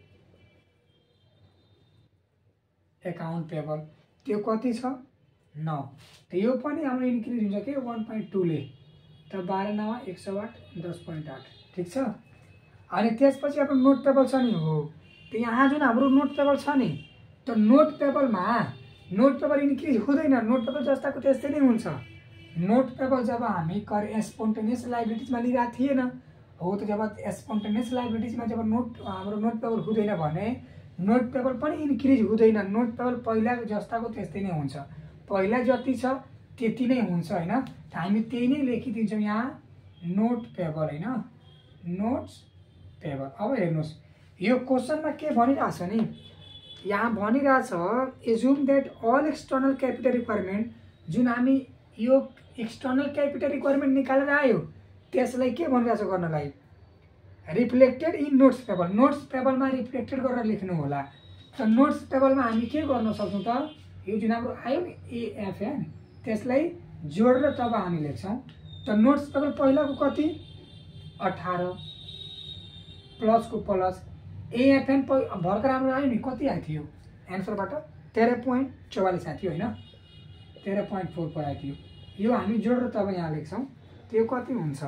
अकाउन्ट पेएबल त्यो कति छ 9 त यो पनि हाम्रो इन्क्रिज हुन्छ के 1.2 ले त 12 9 108 10.8 ठीक छ। अनि त्यसपछि अब नोट पेएबल छ नि हो त यहाँ जुन हाम्रो नोट पेएबल छ नि त नोट पेएबल इन्क्रिज हुँदैन नोट पेएबल जस्ताको त्यस्तै नै हुन्छ। नोट पेएबल जब हामी स्पोन्टेनियस लायबिलिटीजमा लिइरा थिएन हो त जब स्पोन्टेनियस लायबिलिटीजमा जब हाम्रो नोट पेएबल हुँदैन भने नोट पेएबल पनि इन्क्रिज हुँदैन नोट पेएबल पहिला जस्ताको त्यस्तै नै हुन्छ पहिला जति छ त्यति नै हुन्छ हैन त हामी त्यही नै लेखिदिन्छौं यहाँ नोट पेएबल हैन नोट्स पेएबल। अब हेर्नुस् यो क्वेशनमा के भनिराछ नि यहाँ भनिराछ assume that all external capital requirement जुन हामी यो एक्सटर्नल क्यापिटल रिक्वायरमेन्ट निकालेर आयो त्यसलाई के भनिराछ गर्नलाई रिफ्लेक्टेड इन नोट्स पेएबलमा रिफ्लेक्टेड गरेर लेख्नु होला। त नोट्स पेएबलमा हामी के गर्न सक्छौं त यो जुन हाम्रो आयो नि एएफएन त्यसलाई जोडेर तब हामी लेख्छौं त नोट्स पेएबल पहिलाको कति 18 प्लस को प्लस एएफएन भर्खर हाम्रो आयो नि कति आयो थियो एन्सरबाट 13.44 आयो थियो हैन 13.44 आयो थियो यो हामी जोडेर तब यहाँ लेख्छौं त्यो कति हुन्छ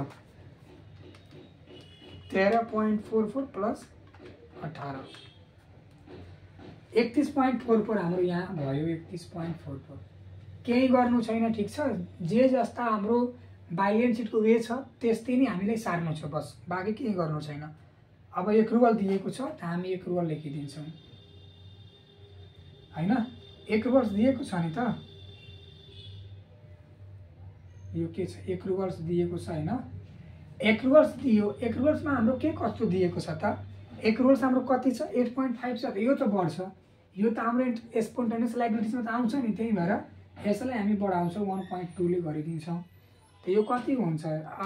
13.44 प्लस 18 31.44 हाम्रो यहाँ भयो 31.44 केही गर्नु छैन ठीक छ जे जस्ता हाम्रो ब्यालेन्स सिटको वे छ त्यस्तै नै हामीले सार्नु छ बस बाँकी केही गर्नु छैन। अब एक्रुअल दिएको छ त हामी एक्रुअल लेखिदिन्छौं हैन एक्रुअल्स दिएको छ नि त यो के छ एक्रुअल्स दिएको छ हैन एक्रुअल्स दियो एक्रुअल्समा हाम्रो के कस्तो दिएको छ त एक्रुअल्स हाम्रो कति छ 8.5 छ त यो त बढ्छ यो त हाम्रो स्पोन्टेनियस लायबिलिटीजमा त आउँछ नि त्यही भएर यसलाई हामी बढाउँछौं 1.2 ले गरिदिन्छौं त यो कति हुन्छ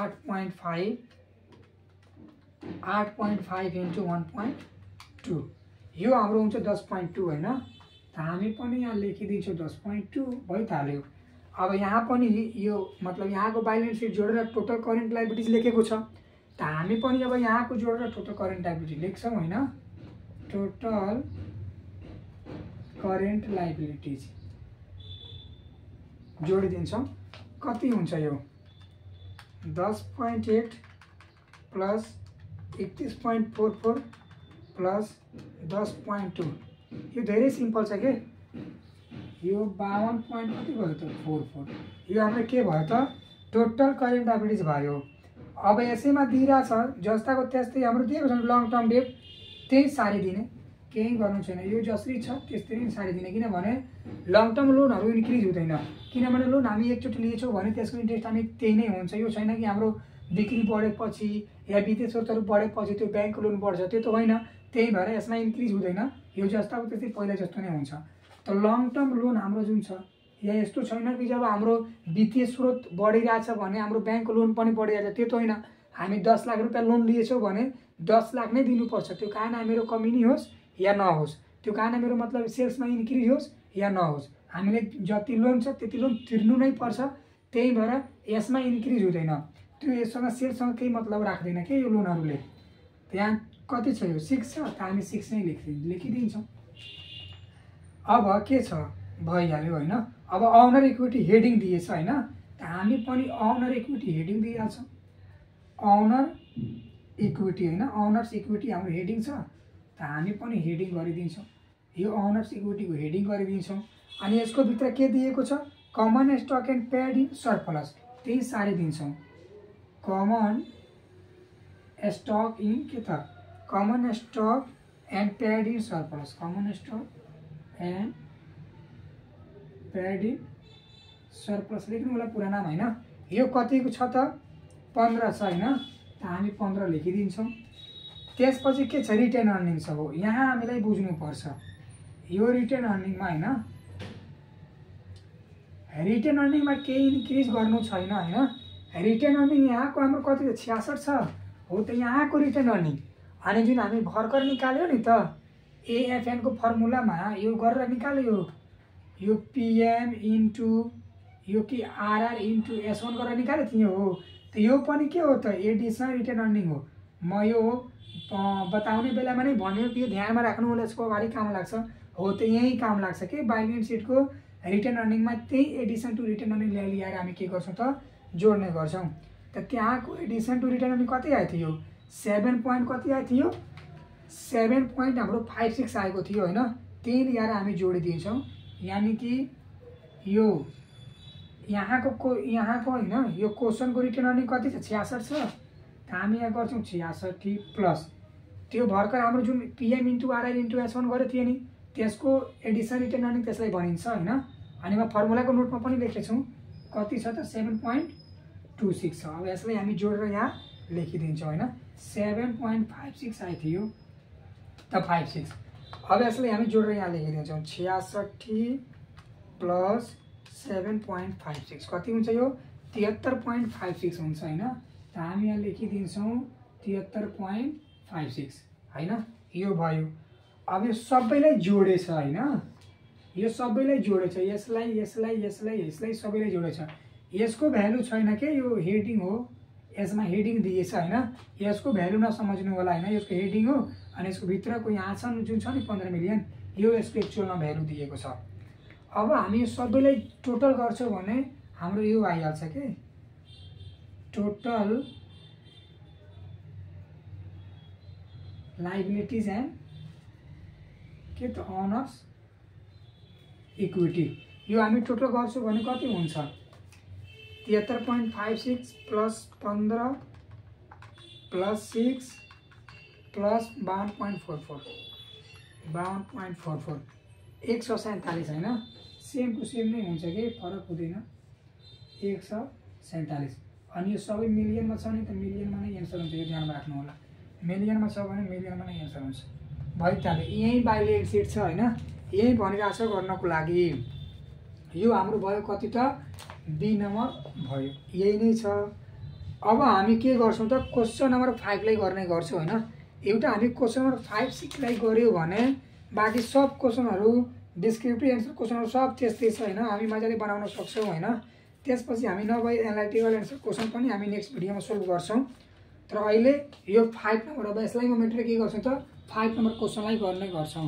8.5 इन्टु 1.2 यो हाम्रो हुन्छ 10.2 हैन त हामी पनि यहाँ लेखिदिन्छौं 10.2 भइहाल्यो। अब यहाँ पनि यो मतलब यहाँको ब्यालेन्स सिट जोडेर टोटल करेन्ट लायबिलिटीज लेखेको छ त हामी पनि अब यहाँको जोडेर टोटल करेन्ट लायबिलिटी लेख्छौं हैन टोटल करेन्ट लायबिलिटीज जोडिदिन्छौं कति हुन्छ यो 10.8 प्लस 31.44 प्लस 10.2 यो धेरै सिम्पल छ के यो 52 पॉइंट कति भयो त 44 यो हाम्रो के भयो त टोटल करेन्ट लायबिलिटीज भयो। अब यसैमा दिइरा छ जस्ताको त्यस्तै हाम्रो दिएको छ लङ टर्म डेट त्यही सारिदिने केही गर्नु छैन यो जसरी छ त्यस्तै नै सारिदिने किनभने लङ टर्म लोनहरु इन्क्रिज हुँदैन किनभने लोन हामी एकचोटी लिएछौं भने त्यसको इन्ट्रेस्ट हामी त्यही नै हुन्छ यो छैन कि हाम्रो बिक्री बढेपछि या वित्तीय स्रोतहरु बढेपछि त्यो ब्याङ्कको लोन बढ्छ त्यो त होइन त्यही भएर यसमा इन्क्रिज हुँदैन यो जस्ताको त्यस्तै पहिला जस्तो नै हुन्छ। त लङ टर्म लोन हाम्रो जुन छ या यस्तो छैन कि जब हाम्रो वित्तीय स्रोत बढिरहेछ भने हाम्रो ब्याङ्कको लोन पनि बढिरहेछ त्यो त होइन हामी 10 लाख रुपैयाँ लोन लिएछौं भने 10 लाख नै दिनुपर्छ त्यो कारण मेरो कमी नै होस् या नहोस् त्यो कारण मेरो मतलब सेल्समा इन्क्रिज होस् या नहोस् हामीले जति लोन छ त्यति लोन तिर्नु नै पर्छ त्यही भएर यसमा इन्क्रिज हुँदैन त्यो यससँग सेल्ससँग केही मतलब राख्दैन के यो लोनहरुले। यहाँ कति छ यो 6 छ त हामी 6 नै लेखिदिन्छौं। अब के छ भइहाल्यो हैन। अब अनर इक्विटी हेडिङ दिएछ हैन त हामी पनि ओनर इक्विटी हेडिङ दिइहाल्छौँ। ओनर इक्विटी होइन, ओनर्स इक्विटी हाम्रो हेडिङ छ, त हामी पनि हेडिङ गरिदिन्छौँ। यो ओनर्स इक्विटीको हेडिङ गरिदिन्छौँ। अनि यसको भित्र के दिएको छ, common stock and paid in surplus, त्यही साह्रै दिन्छौँ। कमन स्टक इन के त, common stock and paid in surplus, common stock and paid in surplus लेख्नु होला पुरा नाम होइन। यो कतिको छ त, 15 छ होइन, त हामी 15 लेखिदिन्छौँ। त्यसपछि के छ, रिटेन अर्निङ्स हो। यहाँ हामीलाई बुझ्नुपर्छ यो रिटेन अर्निङमा होइन, रिटेन अर्निङमा केही इन्क्रिज गर्नु छैन होइन। रिटेन अर्निङ यहाँको हाम्रो कति छ, 66 छ हो, त यहाँको रिटेन अर्निङ। अनि जुन हामी भर्खर निकाल्यो नि त एएफएनको फर्मुलामा यो गरेर निकाल्यो, यो पिएम इन्टु यो कि आरआर इन्टु S1 गरेर निकाल्यो थियो हो, त यो पनि के हो त, एडिसनल रिटेन अर्निङ हो। म यो बताउने बेलामा नै भन्यो कि ध्यानमा राख्नु होला, यसको अगाडि काम लाग्छ हो, त यही काम लाग्छ कि बैलेन्स सिटको रिटेन अर्निङमा त्यही एडिसन टु रिटेन अर्निङ ल्याएर हामी के गर्छौँ त, जोड्ने गर्छौँ। त त्यहाँको एडिसन टु रिटेन अर्निङ कति आएको थियो, 7 पोइन्ट कति आएको थियो, 7 पोइन्ट हाम्रो 56 आएको थियो होइन। त्यही ल्याएर हामी जोडिदिन्छौँ। यानि कि यो यहाँको होइन, यो क्वेसनको रिटेन अर्निङ कति छ, 66 छ, त हामी यहाँ गर्छौँ 66 प्लस त्यो भर्खर हाम्रो जुन PM into RR into S1 गरेको थियो नि, त्यसको एडिसन रिटेन अर्निङ त्यसलाई भनिन्छ होइन। अनि म फर्मुलाको नोटमा पनि लेखेको छु, कति छ त, 7.26 छ। अब यसलाई हामी जोडेर यहाँ लेखिदिन्छौँ होइन। 7.56 आएको थियो त 56। अब यसलाई हामी जोडेर यहाँ लेखिदिन्छौँ, 66 प्लस 7.56 कति हुन्छ, यो 73.56 हुन्छ होइन। त हामी यहाँ लेखिदिन्छौँ 73.56 होइन। यो भयो। अब यो सबैलाई जोडेछ होइन, यो सबैलाई जोडेछ, यसलाई यसलाई यसलाई यसलाई सबैलाई जोडेछ। यसको भ्यालु छैन के, यो हेडिङ हो, यसमा हेडिङ दिएछ होइन। यसको भ्यालु नसम्झिनु होला होइन, यसको हेडिङ हो। अनि यसको भित्रको यहाँ छ जुन छ नि 15 मिलियन, यो यसको एक्चुअलमा भ्यालु दिएको छ। अब हामी यो सबैलाई टोटल गर्छौँ भने हाम्रो यो आइहाल्छ के, टोटल लाइबिलिटीज एन्ड के त ओनर्स इक्विटी। यो हामी टोटल गर्छौँ भने कति हुन्छ, 73.56 प्लस 15 प्लस 6 प्लस 52.44 52.44 147 होइन। सेम टु सेम नै हुन्छ कि फरक हुँदैन, 147। अनि यो सबै मिलियनमा छ नि त, मिलियनमा नै एन्सर हुन्छ, यो ध्यानमा राख्नु होला। मिलियनमा छ भने मिलियनमा नै एन्सर हुन्छ। भइहाल्यो, यही बैलेन्स सिट छ होइन, यही भनिरहेको छ गर्नको लागि। यो हाम्रो भयो कति त, बी नम्बर भयो, यही नै छ। अब हामी के गर्छौँ त, क्वेसन नम्बर 5 लाई गर्ने गर्छौँ होइन। एउटा हामी क्वेसन नम्बर 5, 6 लाई गऱ्यो भने बाँकी सब क्वेसनहरू डिस्क्रिप्टिभ एन्सर क्वेसनहरू सब त्यस्तै छ होइन, हामी मजाले बनाउन सक्छौँ होइन। त्यसपछि हामी नभए एनालिटिकल एन्सर क्वेसन पनि हामी नेक्स्ट भिडियोमा सोल्भ गर्छौँ। तर अहिले यो 5 नम्बर, अब यसलाई म मेटेर के गर्छौँ त, 5 नम्बर क्वेसनलाई गर्ने गर्छौँ।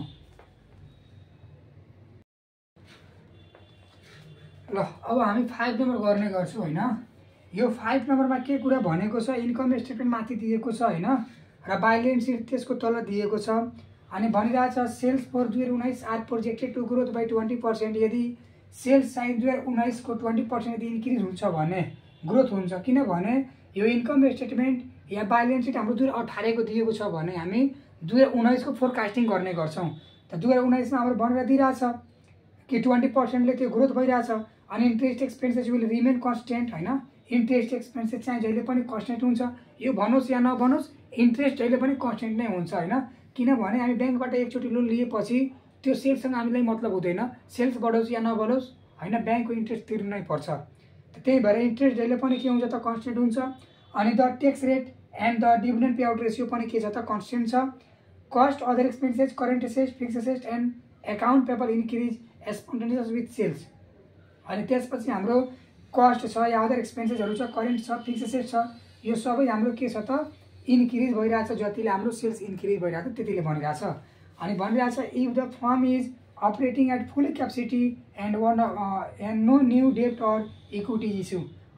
ल अब हामी 5 नम्बर गर्ने गर्छौँ होइन। यो 5 नम्बरमा के कुरा भनेको छ, इन्कम स्टेटमेन्ट माथि दिएको छ होइन, र बैलेन्स सिट त्यसको तल दिएको छ। अनि भनिरहेछ sales for 2019 are projected to growth by 20%। यदि सेल्स चाहिँ 2019 को 20% यदि इन्क्रिज हुन्छ भने ग्रोथ हुन्छ, किनभने यो इन्कम स्टेटमेन्ट या बैलेन्स सिट हाम्रो 2018 को दिएको छ भने हामी 2019 को फोरकास्टिङ गर्ने गर्छौँ। त 2019 मा हाम्रो भनेर दिइरहेछ कि 20% त्यो ग्रोथ भइरहेछ। अनि interest expenses will remain constant होइन, इन्ट्रेस्ट एक्सपेन्सेस चाहिँ जहिले पनि कन्स्टेन्ट हुन्छ। यो भनोस् या नभनोस्, इन्ट्रेस्ट जहिले पनि कन्स्टेन्ट नै हुन्छ होइन। किनभने हामी ब्याङ्कबाट एकचोटि लोन लिएपछि त्यो सेल्ससँग हामीलाई मतलब हुँदैन, सेल्स बढोस् या नबढोस् होइन, ब्याङ्कको इन्ट्रेस्ट तिर्नु नै पर्छ। त्यही भएर इन्ट्रेस्ट जहिले पनि के हुन्छ त, कन्स्टेन्ट हुन्छ। अनि the tax rate and the dividend pay out ratio पनि के छ त, कन्स्टेन्ट छ। Cost other expenses current assets fixed assets and account payable increase spontaneous with sales. अनि त्यसपछि हाम्रो कस्ट छ या अदर एक्सपेन्सेसहरू छ, करेन्ट छ, फिक्स्ड एसेट्स छ, यो सबै हाम्रो के छ त, इन्क्रिज भइरहेछ। जतिले हाम्रो सेल्स इन्क्रिज भइरहेछ त्यतिले भनिरहेछ। अनि भनिरहेछ if the firm is operating at full capacity and no new debt or equity issue.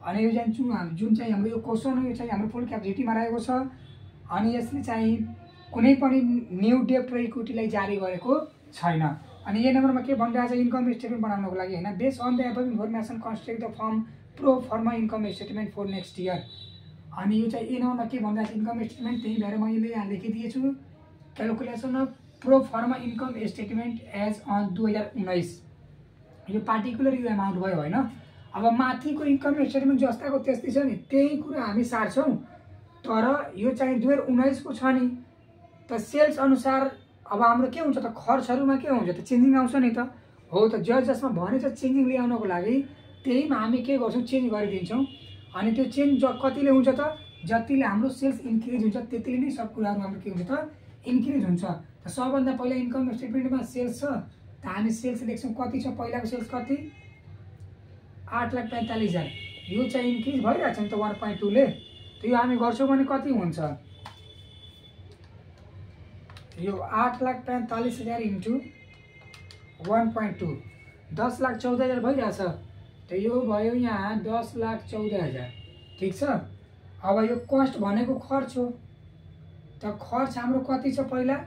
अनि यो चाहिँ जुन चाहिँ हाम्रो यो क्वेसन हो यो चाहिँ हाम्रो फुल क्यापेसिटीमा रहेको छ अनि यसले चाहिँ कुनै पनि न्यू डेब्ट र इक्विटीलाई जारी गरेको छैन। अनि यो नम्बरमा के भनिरहेको छ इन्कम स्टेटमेन्ट बनाउनको लागि हैन based on the above information construct the firm pro forma income statement for next year. अनि यो चाहिँ ए नम्बरमा के भनिरहेको छ इन्कम स्टेटमेन्ट त्यही भएर मैले यहाँ लेखिदिएछु calculation of pro forma income statement as on 2019 यो पार्टिकुलर यो एमाउन्ट भयो हैन। अब माथिको इन्कम स्टेटमेन्ट जस्ताको त्यस्तै छ नि त्यही कुरा हामी सार्छौँ तर यो चाहिँ 2019 को छ नि त सेल्स अनुसार अब हाम्रो के हुन्छ त खर्चहरुमा के हुन्छ त चेन्जिङ आउँछ नि त हो त जसमा भनेछ चेन्जिङ ल्याउनको लागि त्यहीमा हामी के गर्छौँ चेन्ज गरिदिन्छौँ अनि त्यो चेन्ज कतिले हुन्छ त जतिले हाम्रो सेल्स इन्क्रिज हुन्छ त्यतिले नै सब कुराहरु हाम्रो के हुन्छ त इन्क्रिज हुन्छ। त सबभन्दा पहिला इन्कम स्टेटमेन्टमा सेल्स छ त हामी सेल्स लेख्छौँ कति छ पहिलाको सेल्स कति 8,45,000 यो चाहिँ इन्क्रिज भइरहेछ नि त 1.2 ले त यो हामी गर्छौँ भने कति हुन्छ यो 8,45,000 इन्टु 1.2 10,14,000 भइरहेछ त यो भयो यहाँ 10,14,000 ठीक छ। अब यो कस्ट भनेको खर्च हो त खर्च हाम्रो कति छ पहिला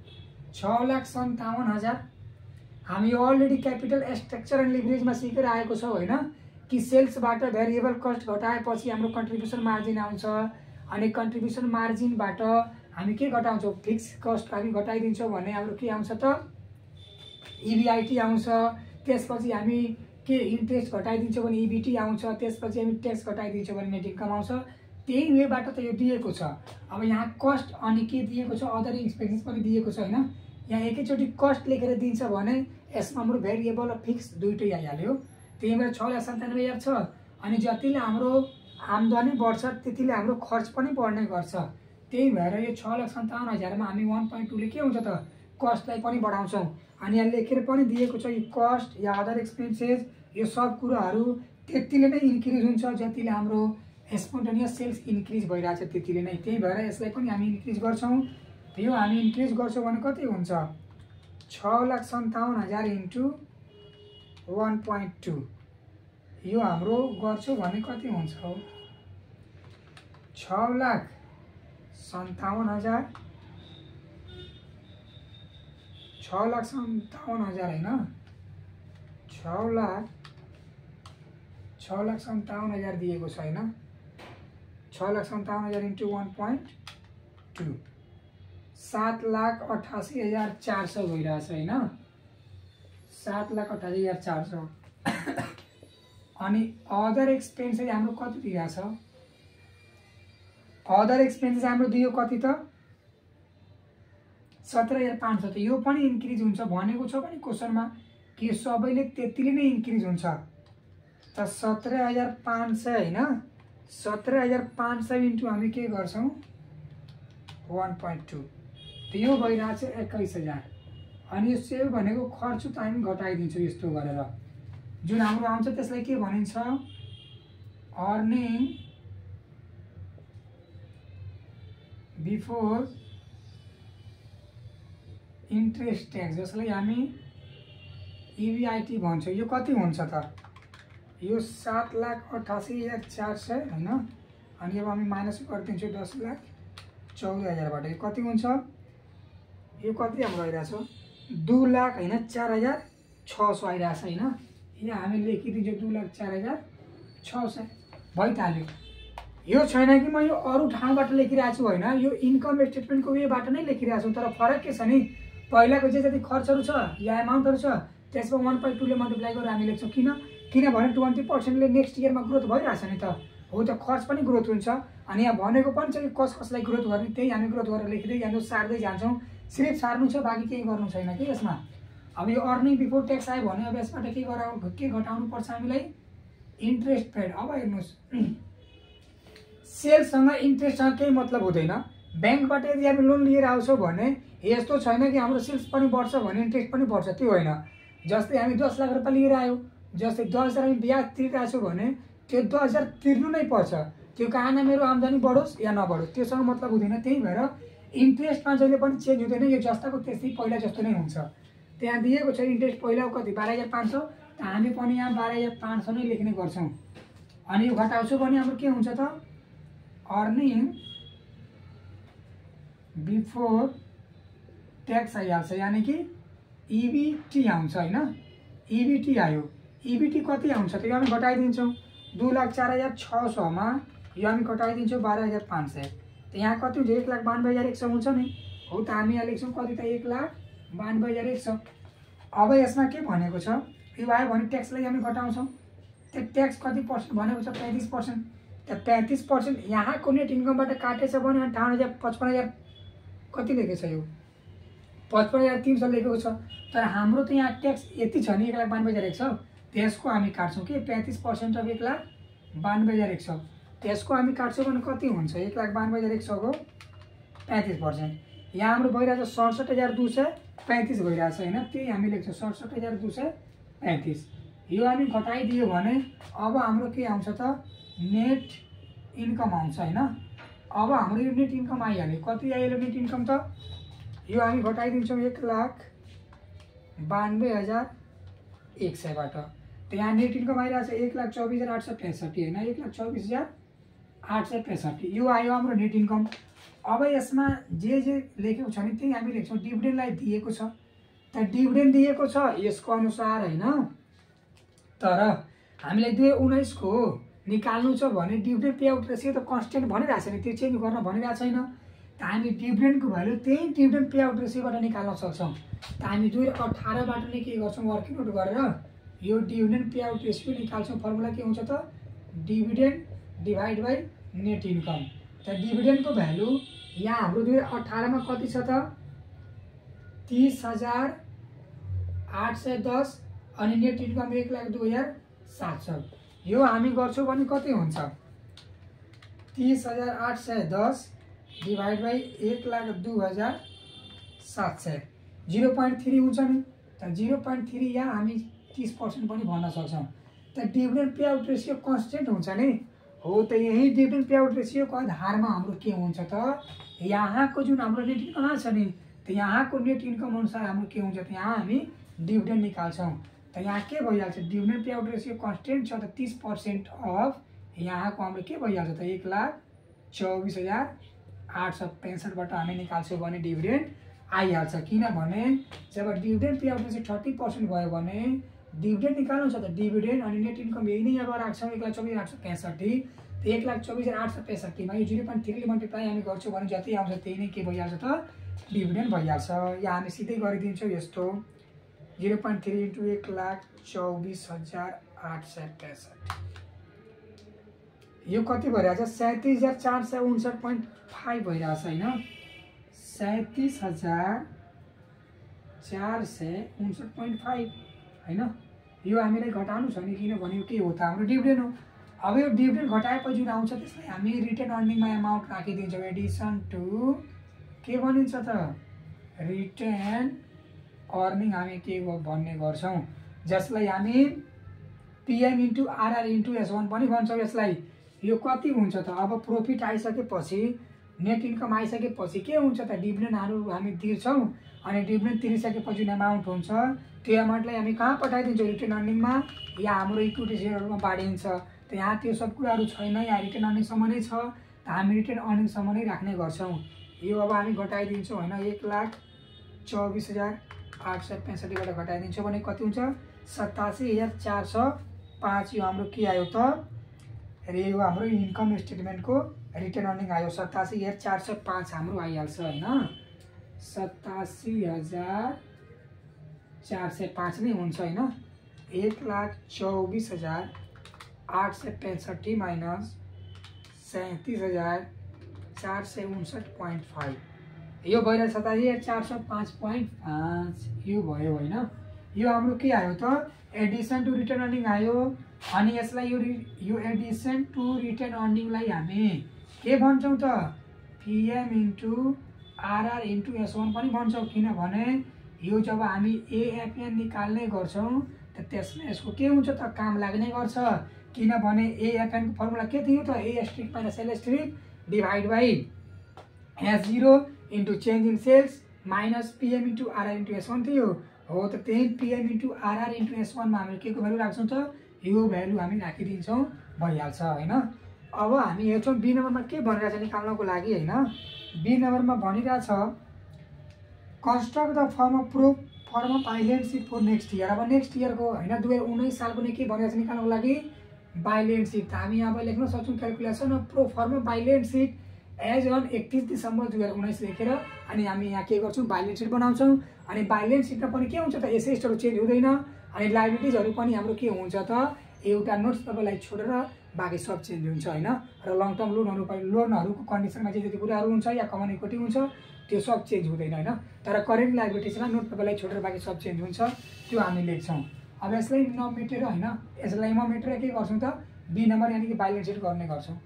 6,57,000 हामी अलरेडी क्यापिटल स्ट्रक्चर एन्ड लिभरेजमा सिकेर आएको छौँ हैन कि सेल्सबाट भेरिएबल कस्ट घटाएपछि हाम्रो कन्ट्रिब्युसन मार्जिन आउँछ अनि कन्ट्रिब्युसन मार्जिनबाट हामी के घटाउँछौँ फिक्स कस्ट हामी घटाइदिन्छौँ भने हाम्रो के आउँछ त इबिआइटी आउँछ त्यसपछि हामी के इन्ट्रेस्ट घटाइदिन्छौँ भने इबिटी आउँछ त्यसपछि हामी ट्याक्स घटाइदिन्छौँ भने नेट इन्कम आउँछ त्यही वेबाट त यो दिएको छ। अब यहाँ कस्ट अनि के दिएको छ अदर एक्सपेन्सेस पनि दिएको छ हैन यहाँ एकैचोटि कस्ट लेखेर दिन्छ भने यसमा हाम्रो भेरिएबल र फिक्स दुईटै आइहाल्यो त्यही भएर 6,97,000 छ अनि जतिले हाम्रो आम्दानी बढ्छ त्यतिले हाम्रो खर्च पनि बढ्ने गर्छ त्यही भएर यो 6,57,000 मा हामी 1.2 ले के हुन्छ त कस्टलाई पनि बढाउँछौँ अनि यहाँ लेखेर पनि दिएको छ यो कस्ट या अदर एक्सपेन्सेस यो सब कुराहरू त्यतिले नै इन्क्रिज हुन्छ जतिले हाम्रो स्पोन्टेनियस सेल्स इन्क्रिज भइरहेछ त्यतिले नै त्यही भएर यसलाई पनि हामी इन्क्रिज गर्छौँ। यो हामी इन्क्रिज गर्छौँ भने कति हुन्छ 6,57,000 इन्टु 1.2 यो हाम्रो गर्छौँ भने कति हुन्छ 6,57,000 हैन 6,57,000 दिएको छ हैन 6,57,000 इन्टु 1.2 7,88,400 भइरहेछ हैन 7,88,400 अनि अदर एक्सपेन्सेस हाम्रो कति दिइरहेछ अदर एक्सपेन्सेस हाम्रो दियो कति त 17,500 त यो पनि इन्क्रिज हुन्छ भनेको छ पनि क्वेशनमा कि सबैले त्यतिले नै इन्क्रिज हुन्छ त 17,500 हैन 17,500 इन्टु हामी के गर्छौं 1.2 त यो भइरहेछ 21,000 अनि यो सेल भनेको खर्च त हामी घटाइदिन्छौँ यस्तो गरेर जुन हाम्रो आउँछ त्यसलाई के भनिन्छ अर्निङ बिफोर इन्ट्रेस्ट ट्याक्स जसलाई हामी इबिआइटी भन्छौँ यो कति हुन्छ त यो 7,88,400 हैन अनि अब हामी माइनस गरिदिन्छौँ 10,14,000 बाट यो कति हुन्छ यो कति हाम्रो आइरहेछ 2,00,000 हैन 4,600 आइरहेछ हैन यहाँ हामी लेखिदिन्छौँ 2,04,600 भइहाल्यो। यो छैन कि म यो अरु ठाउँबाट लेखिरहेको छु हैन यो इन्कम स्टेटमेन्टको वेबाट नै लेखिरहेको छु तर फरक के छ नि पहिलाको जे जति खर्चहरु छ या अमाउन्टहरु छ त्यसमा 1.2 ले मल्टिप्लाई गरेर हामी लेख्छौं किनभने 20% ले नेक्स्ट इयरमा ग्रोथ भइरहेछ नि त हो त खर्च पनि ग्रोथ हुन्छ अनि यहाँ भनेको पनि छ कि कसलाई ग्रोथ गर्ने त्यही हामी ग्रोथ गरेर लेख्दै जान्छौं सार्दै जान्छौं सिर्फ सार्नु छ बाकी केही गर्नु छैन के यसमा। अब यो अर्निङ बिफोर ट्याक्स आयो भने अब यसबाट के घटाउनु पर्छ हामीलाई इन्ट्रेस्ट पेड। अब हेर्नुस् सेल्ससँग इन्ट्रेस्टसँग केही मतलब हुँदैन बैंकबाट यदि हामी लोन लिएर आउँछौं भने यस्तो छैन कि हाम्रो सेल्स पनि बढ्छ भने इन्ट्रेस्ट पनि बढ्छ त्यो हैन। जस्तै हामी 10 लाख रुपैयाँ लिएर आयो जस्तै 10,000 हामी ब्याज तिरिरहेको छौं भने त्यो 10,000 तिर्नु नै पर्छ त्यो कारण मेरो आम्दानी बढोस् या नबढोस् त्योसँग मतलब हुँदैन त्यही भएर इन्ट्रेस्टमा जहिले पनि चेन्ज हुँदैन यो जस्ताको त्यस्तै पहिला जस्तो नै हुन्छ। त्यहाँ दिएको छ इन्ट्रेस्ट पहिलाको कति 12,500 त हामी पनि यहाँ 12,500 नै लेख्ने गर्छौं अनि यो घटाउँछु भने हाम्रो के हुन्छ त अर्निङ बिफोर ट्याक्स आइहाल्छ, यानी कि इबिटी आउँछ हैन। इबिटी आयो, इबिटी कति आउँछ त यो हामी घटाइदिन्छौँ 2,04,600 मा यो हामी घटाइदिन्छौँ 12,500 त यहाँ कति हुन्छ 1,92,100 हुन्छ नि। हो त हामी यहाँ लेख्छौँ कति त 1,92,100। अब यसमा के भनेको छ यो आयो भने ट्याक्सलाई हामी घटाउँछौँ, त्यो ट्याक्स कति पर्सेन्ट भनेको छ 35%। त 35% यहाँको नेट इन्कमबाट काटेछ भने 58,000 कति लेखेको छ यो 55,300 लेखेको छ। तर हाम्रो त यहाँ ट्याक्स यति छ नि 1,92,100, त्यसको हामी काट्छौँ कि 35% अफ 1,92,100 त्यसको हामी काट्छौँ भने कति हुन्छ 1,92,100 को 35%। यहाँ हाम्रो भइरहेछ 67,235 भइरहेछ हैन, त्यही हामी लेख्छौँ 67,235। यो हामी घटाइदियो भने अब हाम्रो के आउँछ त नेट इन्कम आउँछ हैन। अब हाम्रो यो नेट इन्कम आइहाल्यो, कति आइहाल्यो नेट इन्कम त यो हामी घटाइदिन्छौँ 1,92,100 बाट। त यहाँ नेट इन्कम आइरहेछ 1,24,865 हैन, 1,24,865 यो आयो हाम्रो नेट इन्कम। अब यसमा जे लेखेको छ नि त्यही हामी लेख्छौँ। डिभिडेन्डलाई दिएको छ त डिभिडेन्ड दिएको छ यसको अनुसार हैन, तर हामीले 2019 को निकाल्नु छ भने डिभिडेन्ड पे आउट रेसियो त कन्स्टेन्ट भनिरहेछ नि, त्यो चेन्ज गर्न भनिरहेको छैन। त हामी डिभिडेन्डको भ्यालु त्यही डिभिडेन्ड पे आउट रेसियोबाट निकाल्न सक्छौँ। त हामी 2018 बाट नै के गर्छौँ वर्किङ आउट गरेर यो डिभिडेन्ड पे आउट रेसियो निकाल्छौँ। फर्मुला के हुन्छ त dividend divide by net income. त डिभिडेन्डको भ्यालु यहाँ हाम्रो 2018 मा कति छ त 30,810 अनि नेट इन्कम 1,02,700। यो हामी गर्छौँ भने कति हुन्छ 30,810 डिभाइड बाई 1,02,700 0.3 हुन्छ नि। त 0.3 यहाँ हामी 30% पनि भन्न सक्छौँ। त dividend pay out ratio constant हुन्छ नि। हो त यही डिभिडेन्ड पे आउट रेसियोको आधारमा हाम्रो के हुन्छ त यहाँको जुन हाम्रो नेट इन्कम छ नि त यहाँको नेट इन्कम अनुसार हाम्रो के हुन्छ त यहाँ हामी डिभिडेन्ड निकाल्छौँ। त यहाँ के भइहाल्छ dividend pay out ratio constant छ त 30% अफ यहाँको हाम्रो के भइहाल्छ त 1,24,865 बाट हामी निकाल्छौँ भने डिभिडेन्ड आइहाल्छ। किनभने जब डिभिडेन्ड पे आउट रेसियो 30% भयो भने डिभिडेन्ड निकाल्नु छ त डिभिडेन्ड अनि नेट इन्कम यही नै अब राख्छौँ 1,24,865। त 1,24,865 मा यो 0.3 ले मल्टिप्लाई हामी गर्छौँ भने जति आउँछ त्यही नै के भइहाल्छ त डिभिडेन्ड भइहाल्छ। यहाँ हामी सिधै गरिदिन्छौँ यस्तो 0.3 × 1,24,865 यो कति भइरहेछ 37,459.5 भइरहेछ हैन 37,459.5 हैन। यो हामीलाई घटाउनु छ नि किनभने यो के हो त हाम्रो डिभिडेन्ड हो। अब यो डिभिडेन्ड घटाएपछि जुन आउँछ त्यसलाई हामी रिटेन अर्निङमा अमाउन्ट राखिदिन्छौँ। एडिसन टु के भनिन्छ त रिटेन अर्निङ हामी के भन्ने गर्छौँ, जसलाई हामी PM into RR into S1 पनि भन्छौँ। यसलाई यो कति हुन्छ त अब प्रफिट आइसकेपछि नेट इन्कम आइसकेपछि के हुन्छ त डिभिडेन्डहरू हामी तिर्छौँ अनि डिभिडेन्ड तिरिसकेपछि जुन अमाउन्ट हुन्छ त्यो अमाउन्टलाई हामी कहाँ पठाइदिन्छौँ रिटेन अर्निङमा या हाम्रो इक्विटी सेयरहरूमा बाँडिन्छ। त यहाँ त्यो सब कुराहरू छैन, यहाँ रिटेन अर्निङसम्म नै छ। त हामी रिटेन अर्निङसम्म नै राख्ने गर्छौँ। यो अब हामी घटाइदिन्छौँ होइन 1,24,865 बाट घटाइदिन्छौँ भने कति हुन्छ 87,405। यो हाम्रो के आयो त यो हाम्रो इन्कम स्टेटमेन्टको रिटेन अर्निङ आयो 87,405 हाम्रो आइहाल्छ होइन 87,405 नै हुन्छ होइन 1,24,865 माइनस 37,459.5 यो भइरहेछ 87,405.5 यो भयो होइन। यो हाम्रो के आयो त एडिसन टु रिटेन अर्निङ आयो। अनि यसलाई यो एडिसन टु रिटेन अर्निङलाई हामी के भन्छौँ त PM into RR into S1 पनि भन्छौँ। किनभने यो जब हामी एएफएन निकाल्ने गर्छौँ त त्यसमा यसको के हुन्छ त काम लाग्ने गर्छ। किनभने एएफएन को फर्मुला के थियो त A asterisk minus L asterisk divide by S0 into change in sales minus PM into RR into S1 थियो। हो त त्यही PM into RR into S1 मा हामी के को भ्यालु राख्छौँ त यो भ्यालु हामी राखिदिन्छौँ, भइहाल्छ होइन। अब हामी हेर्छौँ बी नम्बरमा के भनिरहेछ निकाल्नको लागि होइन। बी नम्बरमा भनिरहेछ construct the firm of balance sheet for next year. अब नेक्स्ट इयरको होइन 2019 सालको के भनिरहेछ निकाल्नको लागि बाइलेन्स सिट। हामी यहाँ लेख्न सक्छौँ calculation of pro forma balance sheet as on 31 दिसम्बर 2019 लेखेर अनि हामी यहाँ के गर्छौँ बाइलेन्स सिट बनाउँछौँ। अनि बाइलेन्स सिटमा पनि के हुन्छ त एसेटहरू चेन्ज हुँदैन अनि लाइबिलिटिजहरू पनि हाम्रो के हुन्छ त एउटा नोट्स तपाईँलाई छोडेर बाँकी सब चेन्ज हुन्छ होइन। र लङ टर्म लोनहरूको कन्डिसनमा जे जति कुराहरू हुन्छ या कमन इक्विटी हुन्छ त्यो सब चेन्ज हुँदैन होइन। तर करेन्ट लाइबिलिटिजमा नोट तपाईँलाई छोडेर बाँकी सब चेन्ज हुन्छ त्यो हामी लेख्छौँ। अब यसलाई नमेटेर होइन यसलाई मेटेर के गर्छौँ त बी नम्बर यानि कि बाइलेन्स सिट गर्ने गर्छौँ।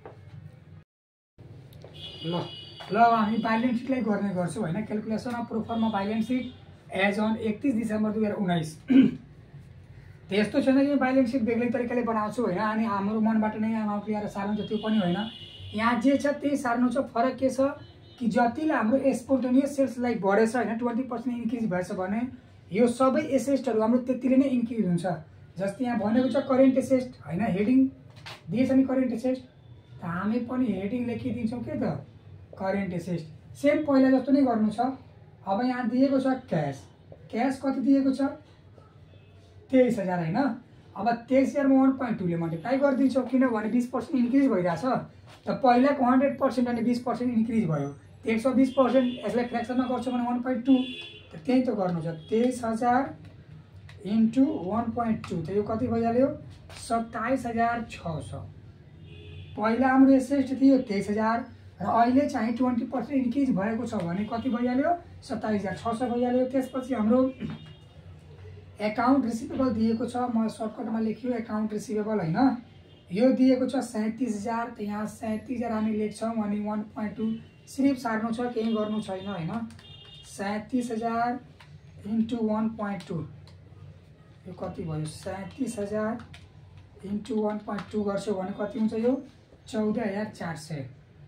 ल हामी बाइलेन्स सिटलाई गर्ने गर्छौँ होइन। Calculation of pro forma balance sheet as on 31 दिसम्बर 2019। त्यस्तो छैन कि बाइलेन्स सिट बेग्लै तरिकाले बनाउँछु होइन अनि हाम्रो मनबाट नै अमाउन्ट ल्याएर सार्नु छ त्यो पनि होइन। यहाँ जे छ त्यही सार्नु छ। फरक के छ कि जतिले हाम्रो स्पोन्टेनियस सेल्सलाई बढेछ होइन 20% इन्क्रिज भएछ भने यो सबै एसेस्टहरू हाम्रो त्यतिले नै इन्क्रिज हुन्छ। जस्तै यहाँ भनेको छ करेन्ट एसेस्ट होइन हेडिङ दिएछ नि करेन्ट एसेस्ट त हामी पनि हेडिङ लेखिदिन्छौँ के त करेन्ट एसेस्ट सेम पहिला जस्तो नै गर्नु छ। अब यहाँ दिएको छ क्यास, क्यास कति दिएको छ 23,000 होइन। अब 23,000 मा 1.2 ले मल्टिप्लाई गरिदिन्छौँ किनभने 20% इन्क्रिज भइरहेछ त पहिलाको 100% अनि 20% इन्क्रिज भयो। 120% यसलाई फ्र्याक्सनमा गर्छौँ भने 1.2 त त्यही त गर्नु छ। 23,000 इन्टु 1.2 त यो कति भइहाल्यो 27,600। पहिला हाम्रो एसेस्ट थियो 23,000 र अहिले चाहिँ 20% इन्क्रिज भएको छ भने कति भइहाल्यो 27,600 भइहाल्यो। त्यसपछि हाम्रो एकाउन्ट रिसिभेबल दिएको छ, म सर्टकटमा लेख्यो एकाउन्ट रिसिभेबल होइन। यो दिएको छ 37,000 त यहाँ 37,000 हामी लेख्छौँ अनि 1.2 सिर्फ सार्नु छ केही गर्नु छैन होइन। 37,000 इन्टु 1.2 यो कति भयो 37,000 इन्टु 1.2 गर्छौँ भने कति हुन्छ यो 14,400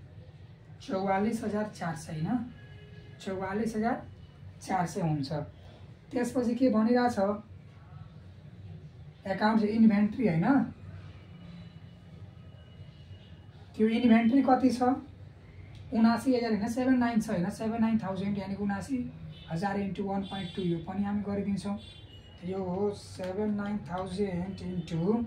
44,400 होइन 44,400 हुन्छ। त्यसपछि के भनिरहेछ एकाउन्ट इन्भेन्ट्री होइन। त्यो इन्भेन्ट्री कति छ 79,000 होइन 79 छ होइन 79,000 यानि 79,000 इन्टु 1.2 यो पनि हामी गरिदिन्छौँ। यो हो 79,000 इन्टु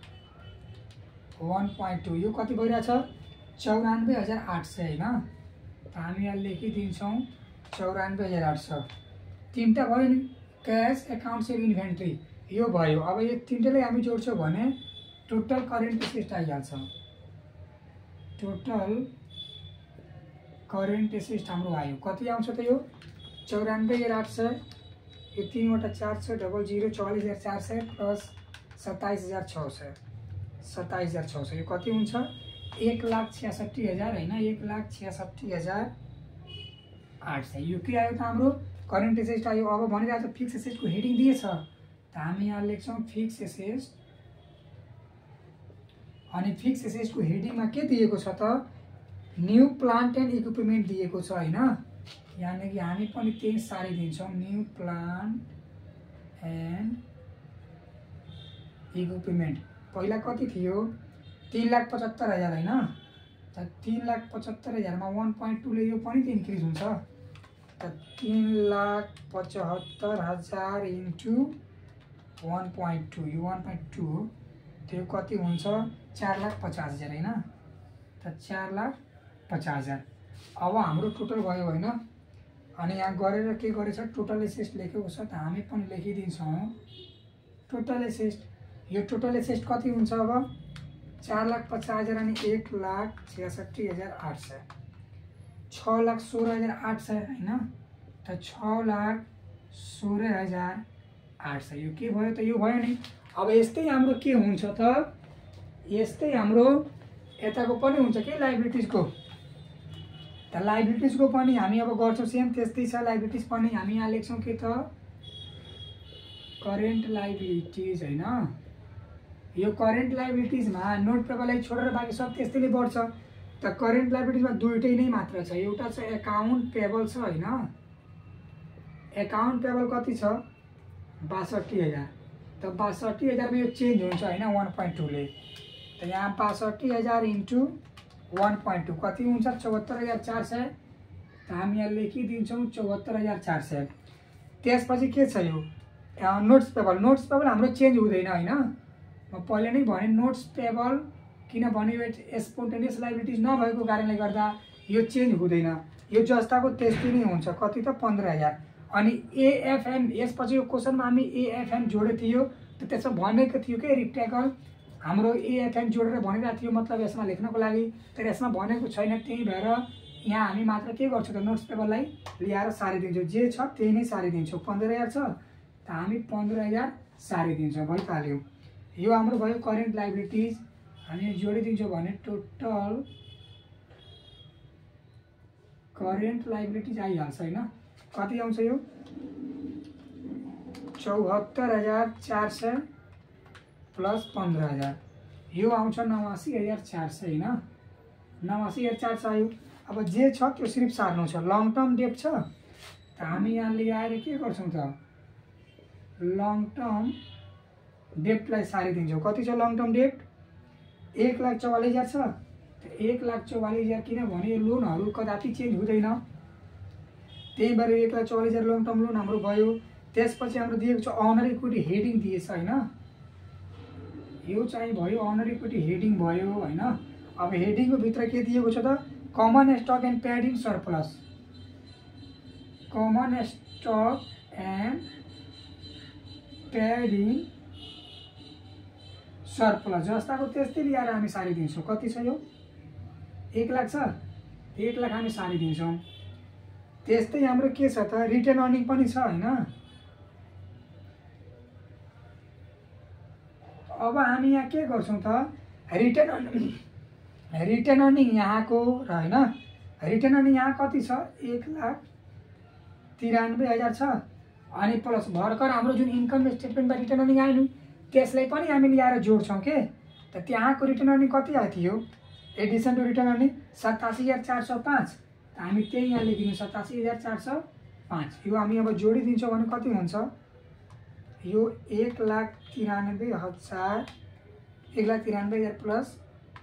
1.2 यो कति भइरहेछ 94,800 होइन। त हामी यहाँ लेखिदिन्छौँ 94,800। तीनटा भयो नि क्यास एकाउन्ट सेल इन्भेन्ट्री यो भयो। अब यो तीनटैलाई हामी जोड्छौँ भने टोटल करेन्ट एसेट आइहाल्छ। टोटल करेन्ट एसेट हाम्रो आयो कति आउँछ त यो 94,800 यो 3 वटा 4 छ डबल 0 44,400 प्लस 27,600 27,600 यो कति हुन्छ 1,66,000 होइन 1,66,800 यो के आयो त हाम्रो करेन्ट एसेट आयो। अब भनिरहेको छ फिक्स एसेटको हेडिङ दिएछ त हामी यहाँ लेख्छौँ फिक्स एसेट अनि फिक्स एसेटको हेडिङमा के दिएको छ त न्यू प्लान्ट एन्ड इक्विपमेन्ट दिएको छ होइन। यानि कि हामी पनि त्यही सारिदिन्छौँ न्यू प्लान्ट एन्ड इक्विपमेन्ट। पहिला कति थियो 3,75,000 होइन त 3,75,000 मा 1.2 ले यो पनि त इन्क्रिज हुन्छ त 3,75,000 इन्टु 1.2 यो 1.2 त्यो कति हुन्छ 4,50,000 होइन त 4,50,000। अब हाम्रो टोटल भयो होइन। अनि यहाँ गरेर के गरेछ टोटल एसेट लेखेको छ त हामी पनि लेखिदिन्छौँ टोटल एसेट। यो टोटल एसेट कति हुन्छ अब 4,50,000 अनि 1,66,800 6,16,800 होइन त 6,16,800 यो के भयो त यो भयो नि। अब यस्तै हाम्रो के हुन्छ त यस्तै हाम्रो यताको पनि हुन्छ के लाइबिलिटिजको त लाइबिलिटिजको पनि हामी अब गर्छौँ सेम त्यस्तै छ। लाइबिलिटिज पनि हामी यहाँ लेख्छौँ के त करेन्ट लाइबिलिटिज होइन। यो करेन्ट लाइबिलिटिजमा नोट पेबललाई छोडेर बाँकी सब त्यस्तैले बढ्छ त करेन्ट लाइबिलिटिजमा दुईटै नै मात्र छ। एउटा छ एकाउन्ट पेबल छ होइन एकाउन्ट पेबल कति छ 62,000 त 62,000 में यो चेन्ज हुन्छ हैन 1.2 ले। त यहाँ 62,000 इन्टु 1.2 कति हुन्छ 74,400। त हामी यहाँ लेखिदिन्छौँ 74,400। त्यसपछि के छ यो नोट्स पेबल। नोट्स पेबल हाम्रो चेन्ज हुँदैन हैन, म पहिले नै भने नोट्स पेबल किनभने यो स्पोन्टेनियस लायबिलिटिज नभएको कारणले गर्दा यो चेन्ज हुँदैन, यो जस्ताको त्यस्तै नै हुन्छ। कति त 15,000। अनि एएफएन यसपछि यो क्वेसनमा हामी एएफएन जोडेको थियो, त त्यसमा भनेको थियो के रिक्टेगल हाम्रो एएफएन जोडेर भनिरहेको थियो मतलब यसमा लेख्नको लागि, तर यसमा भनेको छैन। त्यही भएर यहाँ हामी मात्र के गर्छौँ त नोट्स पेबललाई ल्याएर सारिदिन्छौँ, जे छ त्यही नै सारिदिन्छौँ। 15,000 छ त हामी 15,000 सारिदिन्छौँ, भइहाल्यो। यो हाम्रो भयो करेन्ट लायबिलिटिज। हामी जोडिदिन्छौँ भने टोटल करेन्ट लायबिलिटिज आइहाल्छ हैन। कति आउँछ यो 74,400 प्लस 15,000 यो आउँछ 89,400 हैन। 89,400 आयो। अब जे छ त्यो सिर्फ सार्नु छ। लङ टर्म डेट छ त हामी यहाँ ल्याएर के गर्छौँ त लङ टर्म डेटलाई सारिदिन्छौँ। कति छ लङ टर्म डेट 1,44,000 छ। त 1,44,000 किनभने यो लोनहरू कदापि चेन्ज हुँदैन, त्यही भएर 1,44,000 लङ टर्म लोन हाम्रो भयो। त्यसपछि हाम्रो दिएको छ अनर इक्विटी हेडिङ दिएछ हैन, यो चाहिँ भयो अनर इक्विटी हेडिङ भयो हैन। अब हेडिङको भित्र के दिएको छ त common stock and paid in surplus. Common stock and paid in surplus जस्ताको त्यस्तै ल्याएर हामी सारिदिन्छौँ। कति छ यो 1 लाख छ, 1 लाख हामी सारिदिन्छौँ। त्यस्तै हाम्रो के छ त रिटर्न अर्निङ पनि छ हैन। अब हामी यहाँ के गर्छौँ त रिटर्न अर्निङ यहाँको र हैन। रिटर्न अर्निङ यहाँ कति छ 1,93,000 छ। अनि प्लस भर्खर हाम्रो जुन इन्कम स्टेटमेन्टमा रिटर्न अर्निङ आयो नि त्यसलाई पनि हामी ल्याएर जोड्छौँ के। त त्यहाँको रिटर्न अर्निङ कति आएको थियो एडिसन टु रिटर्न अर्निङ 87,405। त हामी त्यही यहाँ लेखिदिन्छौँ 87,405। यो हामी अब जोडिदिन्छौँ भने कति हुन्छ यो 1,93,000 1,93,000 प्लस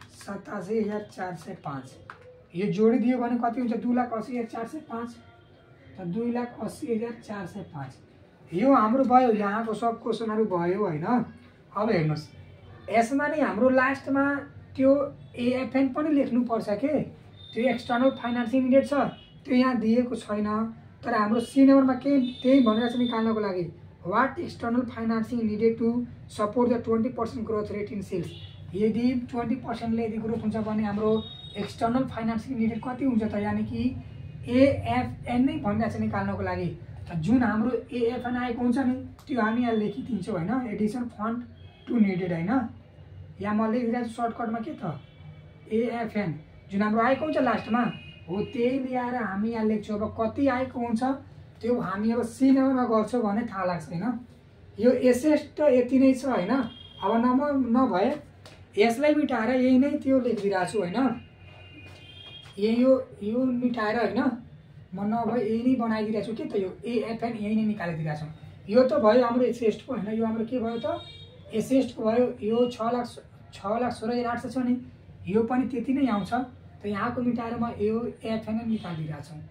87,405 यो जोडिदियो भने कति हुन्छ 2,80,405। त 2,80,405 यो हाम्रो भयो। यहाँको सब क्वेसनहरू भयो हैन। अब हेर्नुहोस् यसमा नै हाम्रो लास्टमा त्यो एएफएन पनि लेख्नुपर्छ के, त्यो एक्सटर्नल फाइनान्सिङ निडेड छ त्यो यहाँ दिएको छैन। तर हाम्रो सी नम्बरमा के त्यही भनिरहेको छ निकाल्नको लागि what external financing needed to support the 20% growth rate in sales. यदि 20% ले यदि ग्रोथ हुन्छ भने हाम्रो एक्सटर्नल फाइनान्सिङ निडेड कति हुन्छ त यानी कि एएफएन नै भनिरहेको छ निकाल्नको लागि। जुन हाम्रो एएफएन आएको हुन्छ नि त्यो हामी यहाँ लेखिदिन्छौँ हैन एडिसन फन्ड टु निडेड हैन। यहाँ म लेखिदिएको छु सर्टकटमा के त एएफएन जुन हाम्रो आएको हुन्छ लास्टमा हो त्यही ल्याएर हामी यहाँ लेख्छौँ। अब कति आएको हुन्छ त्यो हामी अब सी नम्बरमा गर्छौँ भने थाहा लाग्छ हैन। यो एसेस त यति नै छ हैन। अब नभए यसलाई मिटाएर यही नै त्यो लेखिदिरहेको छु हैन। यो मिटाएर हैन म नभए यही नै बनाइदिरहेको छु के त यो एएफएन यही नै निकालिदिरहेको छु। यो त भयो हाम्रो एसेस्टको हैन। यो हाम्रो के भयो त एसेस्टको भयो। यो 6,16,800 छ नि यो पनि त्यति नै आउँछ। त यहाँको मिटाएर म यो एएफएन निकालिदिरहेको छु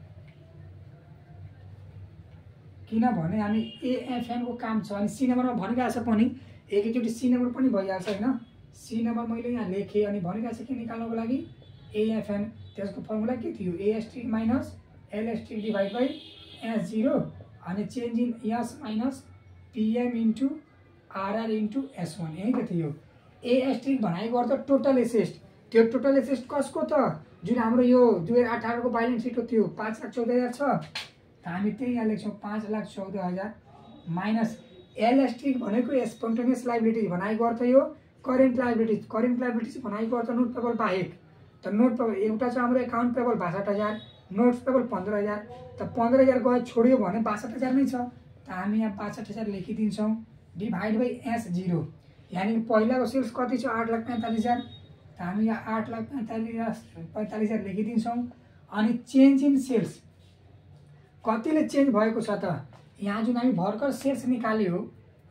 किनभने हामी एएफएन को काम छ। अनि सी नम्बरमा भनिरहेको छ पनि एकैचोटि सी नम्बर पनि भइहाल्छ हैन। सी नम्बर मैले यहाँ लेखेँ अनि भनिरहेको छ के निकाल्नको लागि एएफएन। त्यसको फर्मुला के थियो AST minus LST divide by S0 अनि change in S minus PM into RR into S1 यही त थियो। एएसटी भनेको गर्दा टोटल एसेस्ट त्यो टोटल एसेस्ट कसको त जुन हाम्रो यो 2018 को बैलेन्स सिट थियो 5,14,000 छ। त हामी त्यही यहाँ लेख्छौँ 5,14,000 माइनस एलएसटी भनेको स्पोन्टेनियस लायबिलिटी भनेको अर्थ यो करेन्ट लायबिलिटिज भनेको अर्थ नोट पेबल बाहेक। त नोट पेबल एउटा चाहिँ हाम्रो एकाउन्ट पेबल 62,000 नोट्स पेबल 15,000। त 15,000 गयो छोड्यो भने 62,000 नै छ। त हामी यहाँ 62,000 लेखिदिन्छौँ डिभाइड बाई S0 यानी पहिलाको सेल्स कति छ 8,45,000। त हामी यहाँ 8,45,000 लेखिदिन्छौँ। अनि चेन्ज इन सेल्स कतिले चेन्ज भएको छ त यहाँ जुन हामी भर्खर सेल्स निकाल्यो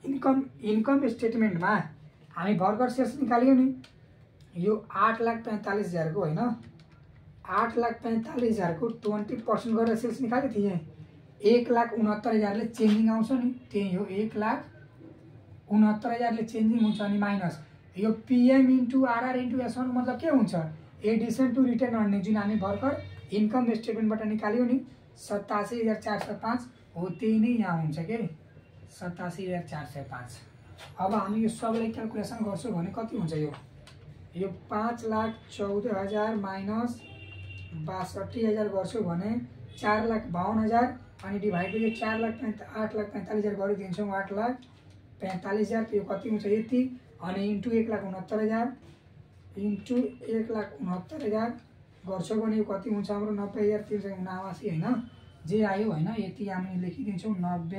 इन्कम स्टेटमेन्टमा हामी भर्खर सेल्स निकाल्यौँ नि, यो 8,45,000 को होइन, 8,45,000 को 20% गरेर सेल्स निकालेको थिएँ। 1,69,000 चेन्जिङ आउँछ नि, त्यही हो 1,69,000 चेन्जिङ हुन्छ। अनि माइनस यो PM into RR into S one मतलब के हुन्छ, एडिसन टु रिटर्न अर्निङ जुन हामी भर्खर इन्कम स्टेटमेन्टबाट निकाल्यौँ नि 87,405 हो, त्यही नै यहाँ हुन्छ के 87,405। अब हामी यो सबलाई क्यालकुलेसन गर्छौँ भने कति हुन्छ, यो 5,14,000 माइनस 62,000 गर्छौँ भने 4,52,000 अनि डिभाइड यो 8,45,000 गरिदिन्छौँ 8,45,000 यो कति हुन्छ यति, अनि इन्टु 1,69,000 इन्टु 1,69,000 गर्छौँ भने यो कति हुन्छ हाम्रो 90,379 होइन, जे आयो होइन यति हामी लेखिदिन्छौँ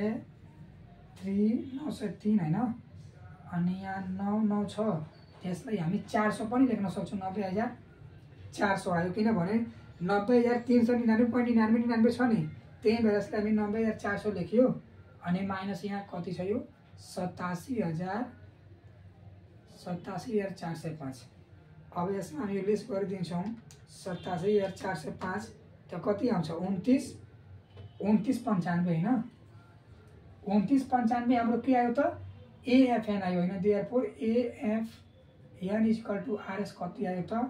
90,393 होइन। अनि यहाँ 9 छ, त्यसलाई हामी 400 पनि लेख्न सक्छौँ, 90,400 आयो किनभने 90,399.99 छ नि, त्यही भएर यसलाई हामी 90,400 लेख्यो। अनि माइनस यहाँ कति छ यो 87,405। अब यसमा हामी लेस गरिदिन्छौँ 87,405 त कति आउँछ 29,95 होइन, 29,95 हाम्रो के आयो त एएफएन आयो होइन, therefore AFN equal to RS कति आयो त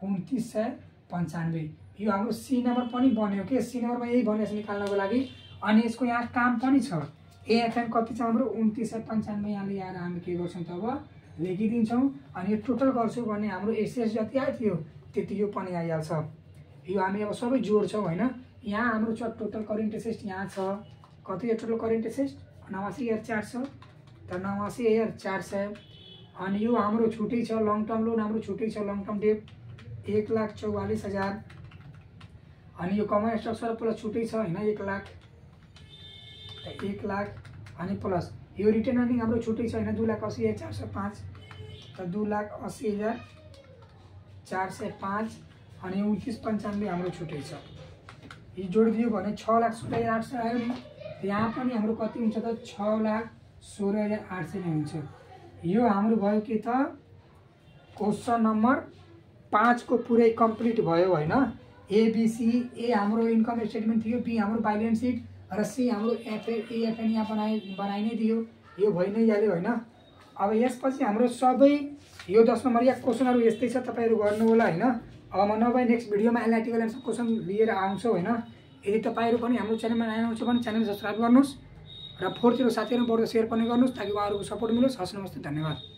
2995। यो हाम्रो सी नम्बर पनि बन्यो के, सी नम्बरमा यही भनेको निकाल्नको लागि। अनि यसको यहाँ काम पनि छ, एएफएन कति छ हाम्रो 2995, यहाँ ल्याएर हामी के गर्छौँ त अब लेखिदिन्छौँ। अनि यो टोटल गर्छौँ भने हाम्रो एसएस जति आयो थियो त्यति यो पनि आइहाल्छ। यो हामी अब सबै जोड्छौँ होइन, यहाँ हाम्रो छ टोटल करेन्ट एसेट यहाँ छ कति टोटल करेन्ट एसेट 89,400 त 89,400। अनि यो हाम्रो छुट्टै छ लङ टर्म लोन, हाम्रो छुट्टै छ लङ टर्म डेट 1,44,000। अनि यो कमन स्ट्रक्चर प्लस छुट्टै छ होइन 1,00,000 अनि प्लस यो रिटर्न अर्निङ हाम्रो छुट्टै छ होइन 2,80,405 त 2,80,405 अनि 29,95 हाम्रो छुट्टै छ। यो जोडिदियो भने 6,16,800 आयो नि, यहाँ पनि हाम्रो कति हुन्छ त 6,16,800 नै हुन्छ। यो हाम्रो भयो के त क्वेसन नम्बर 5 को पुरै कम्प्लिट भयो होइन। एबीसी, ए हाम्रो इन्कम स्टेटमेन्ट थियो, बी हाम्रो बैलेन्स सिट र सी हाम्रो एएफएन यहाँ बनाइ नै दियो, यो भइ नै हाल्यो होइन। अब यसपछि हाम्रो सबै यो 10 नम्बर या क्वेसनहरू यस्तै छ, तपाईँहरू गर्नु होला होइन। अब म नभए नेक्स्ट भिडियोमा एनालिटिकल एन्सर क्वेसन लिएर आउँछु होइन। यदि तपाईँहरू पनि हाम्रो च्यानलमा नयाँ आउनुहुन्छ भने च्यानल सब्सक्राइब गर्नुहोस् र फोर्थतिर साथीहरू बढ्दो सेयर पनि गर्नुहोस् ताकि उहाँहरूको सपोर्ट मिलोस्। हस् नमस्ते, धन्यवाद।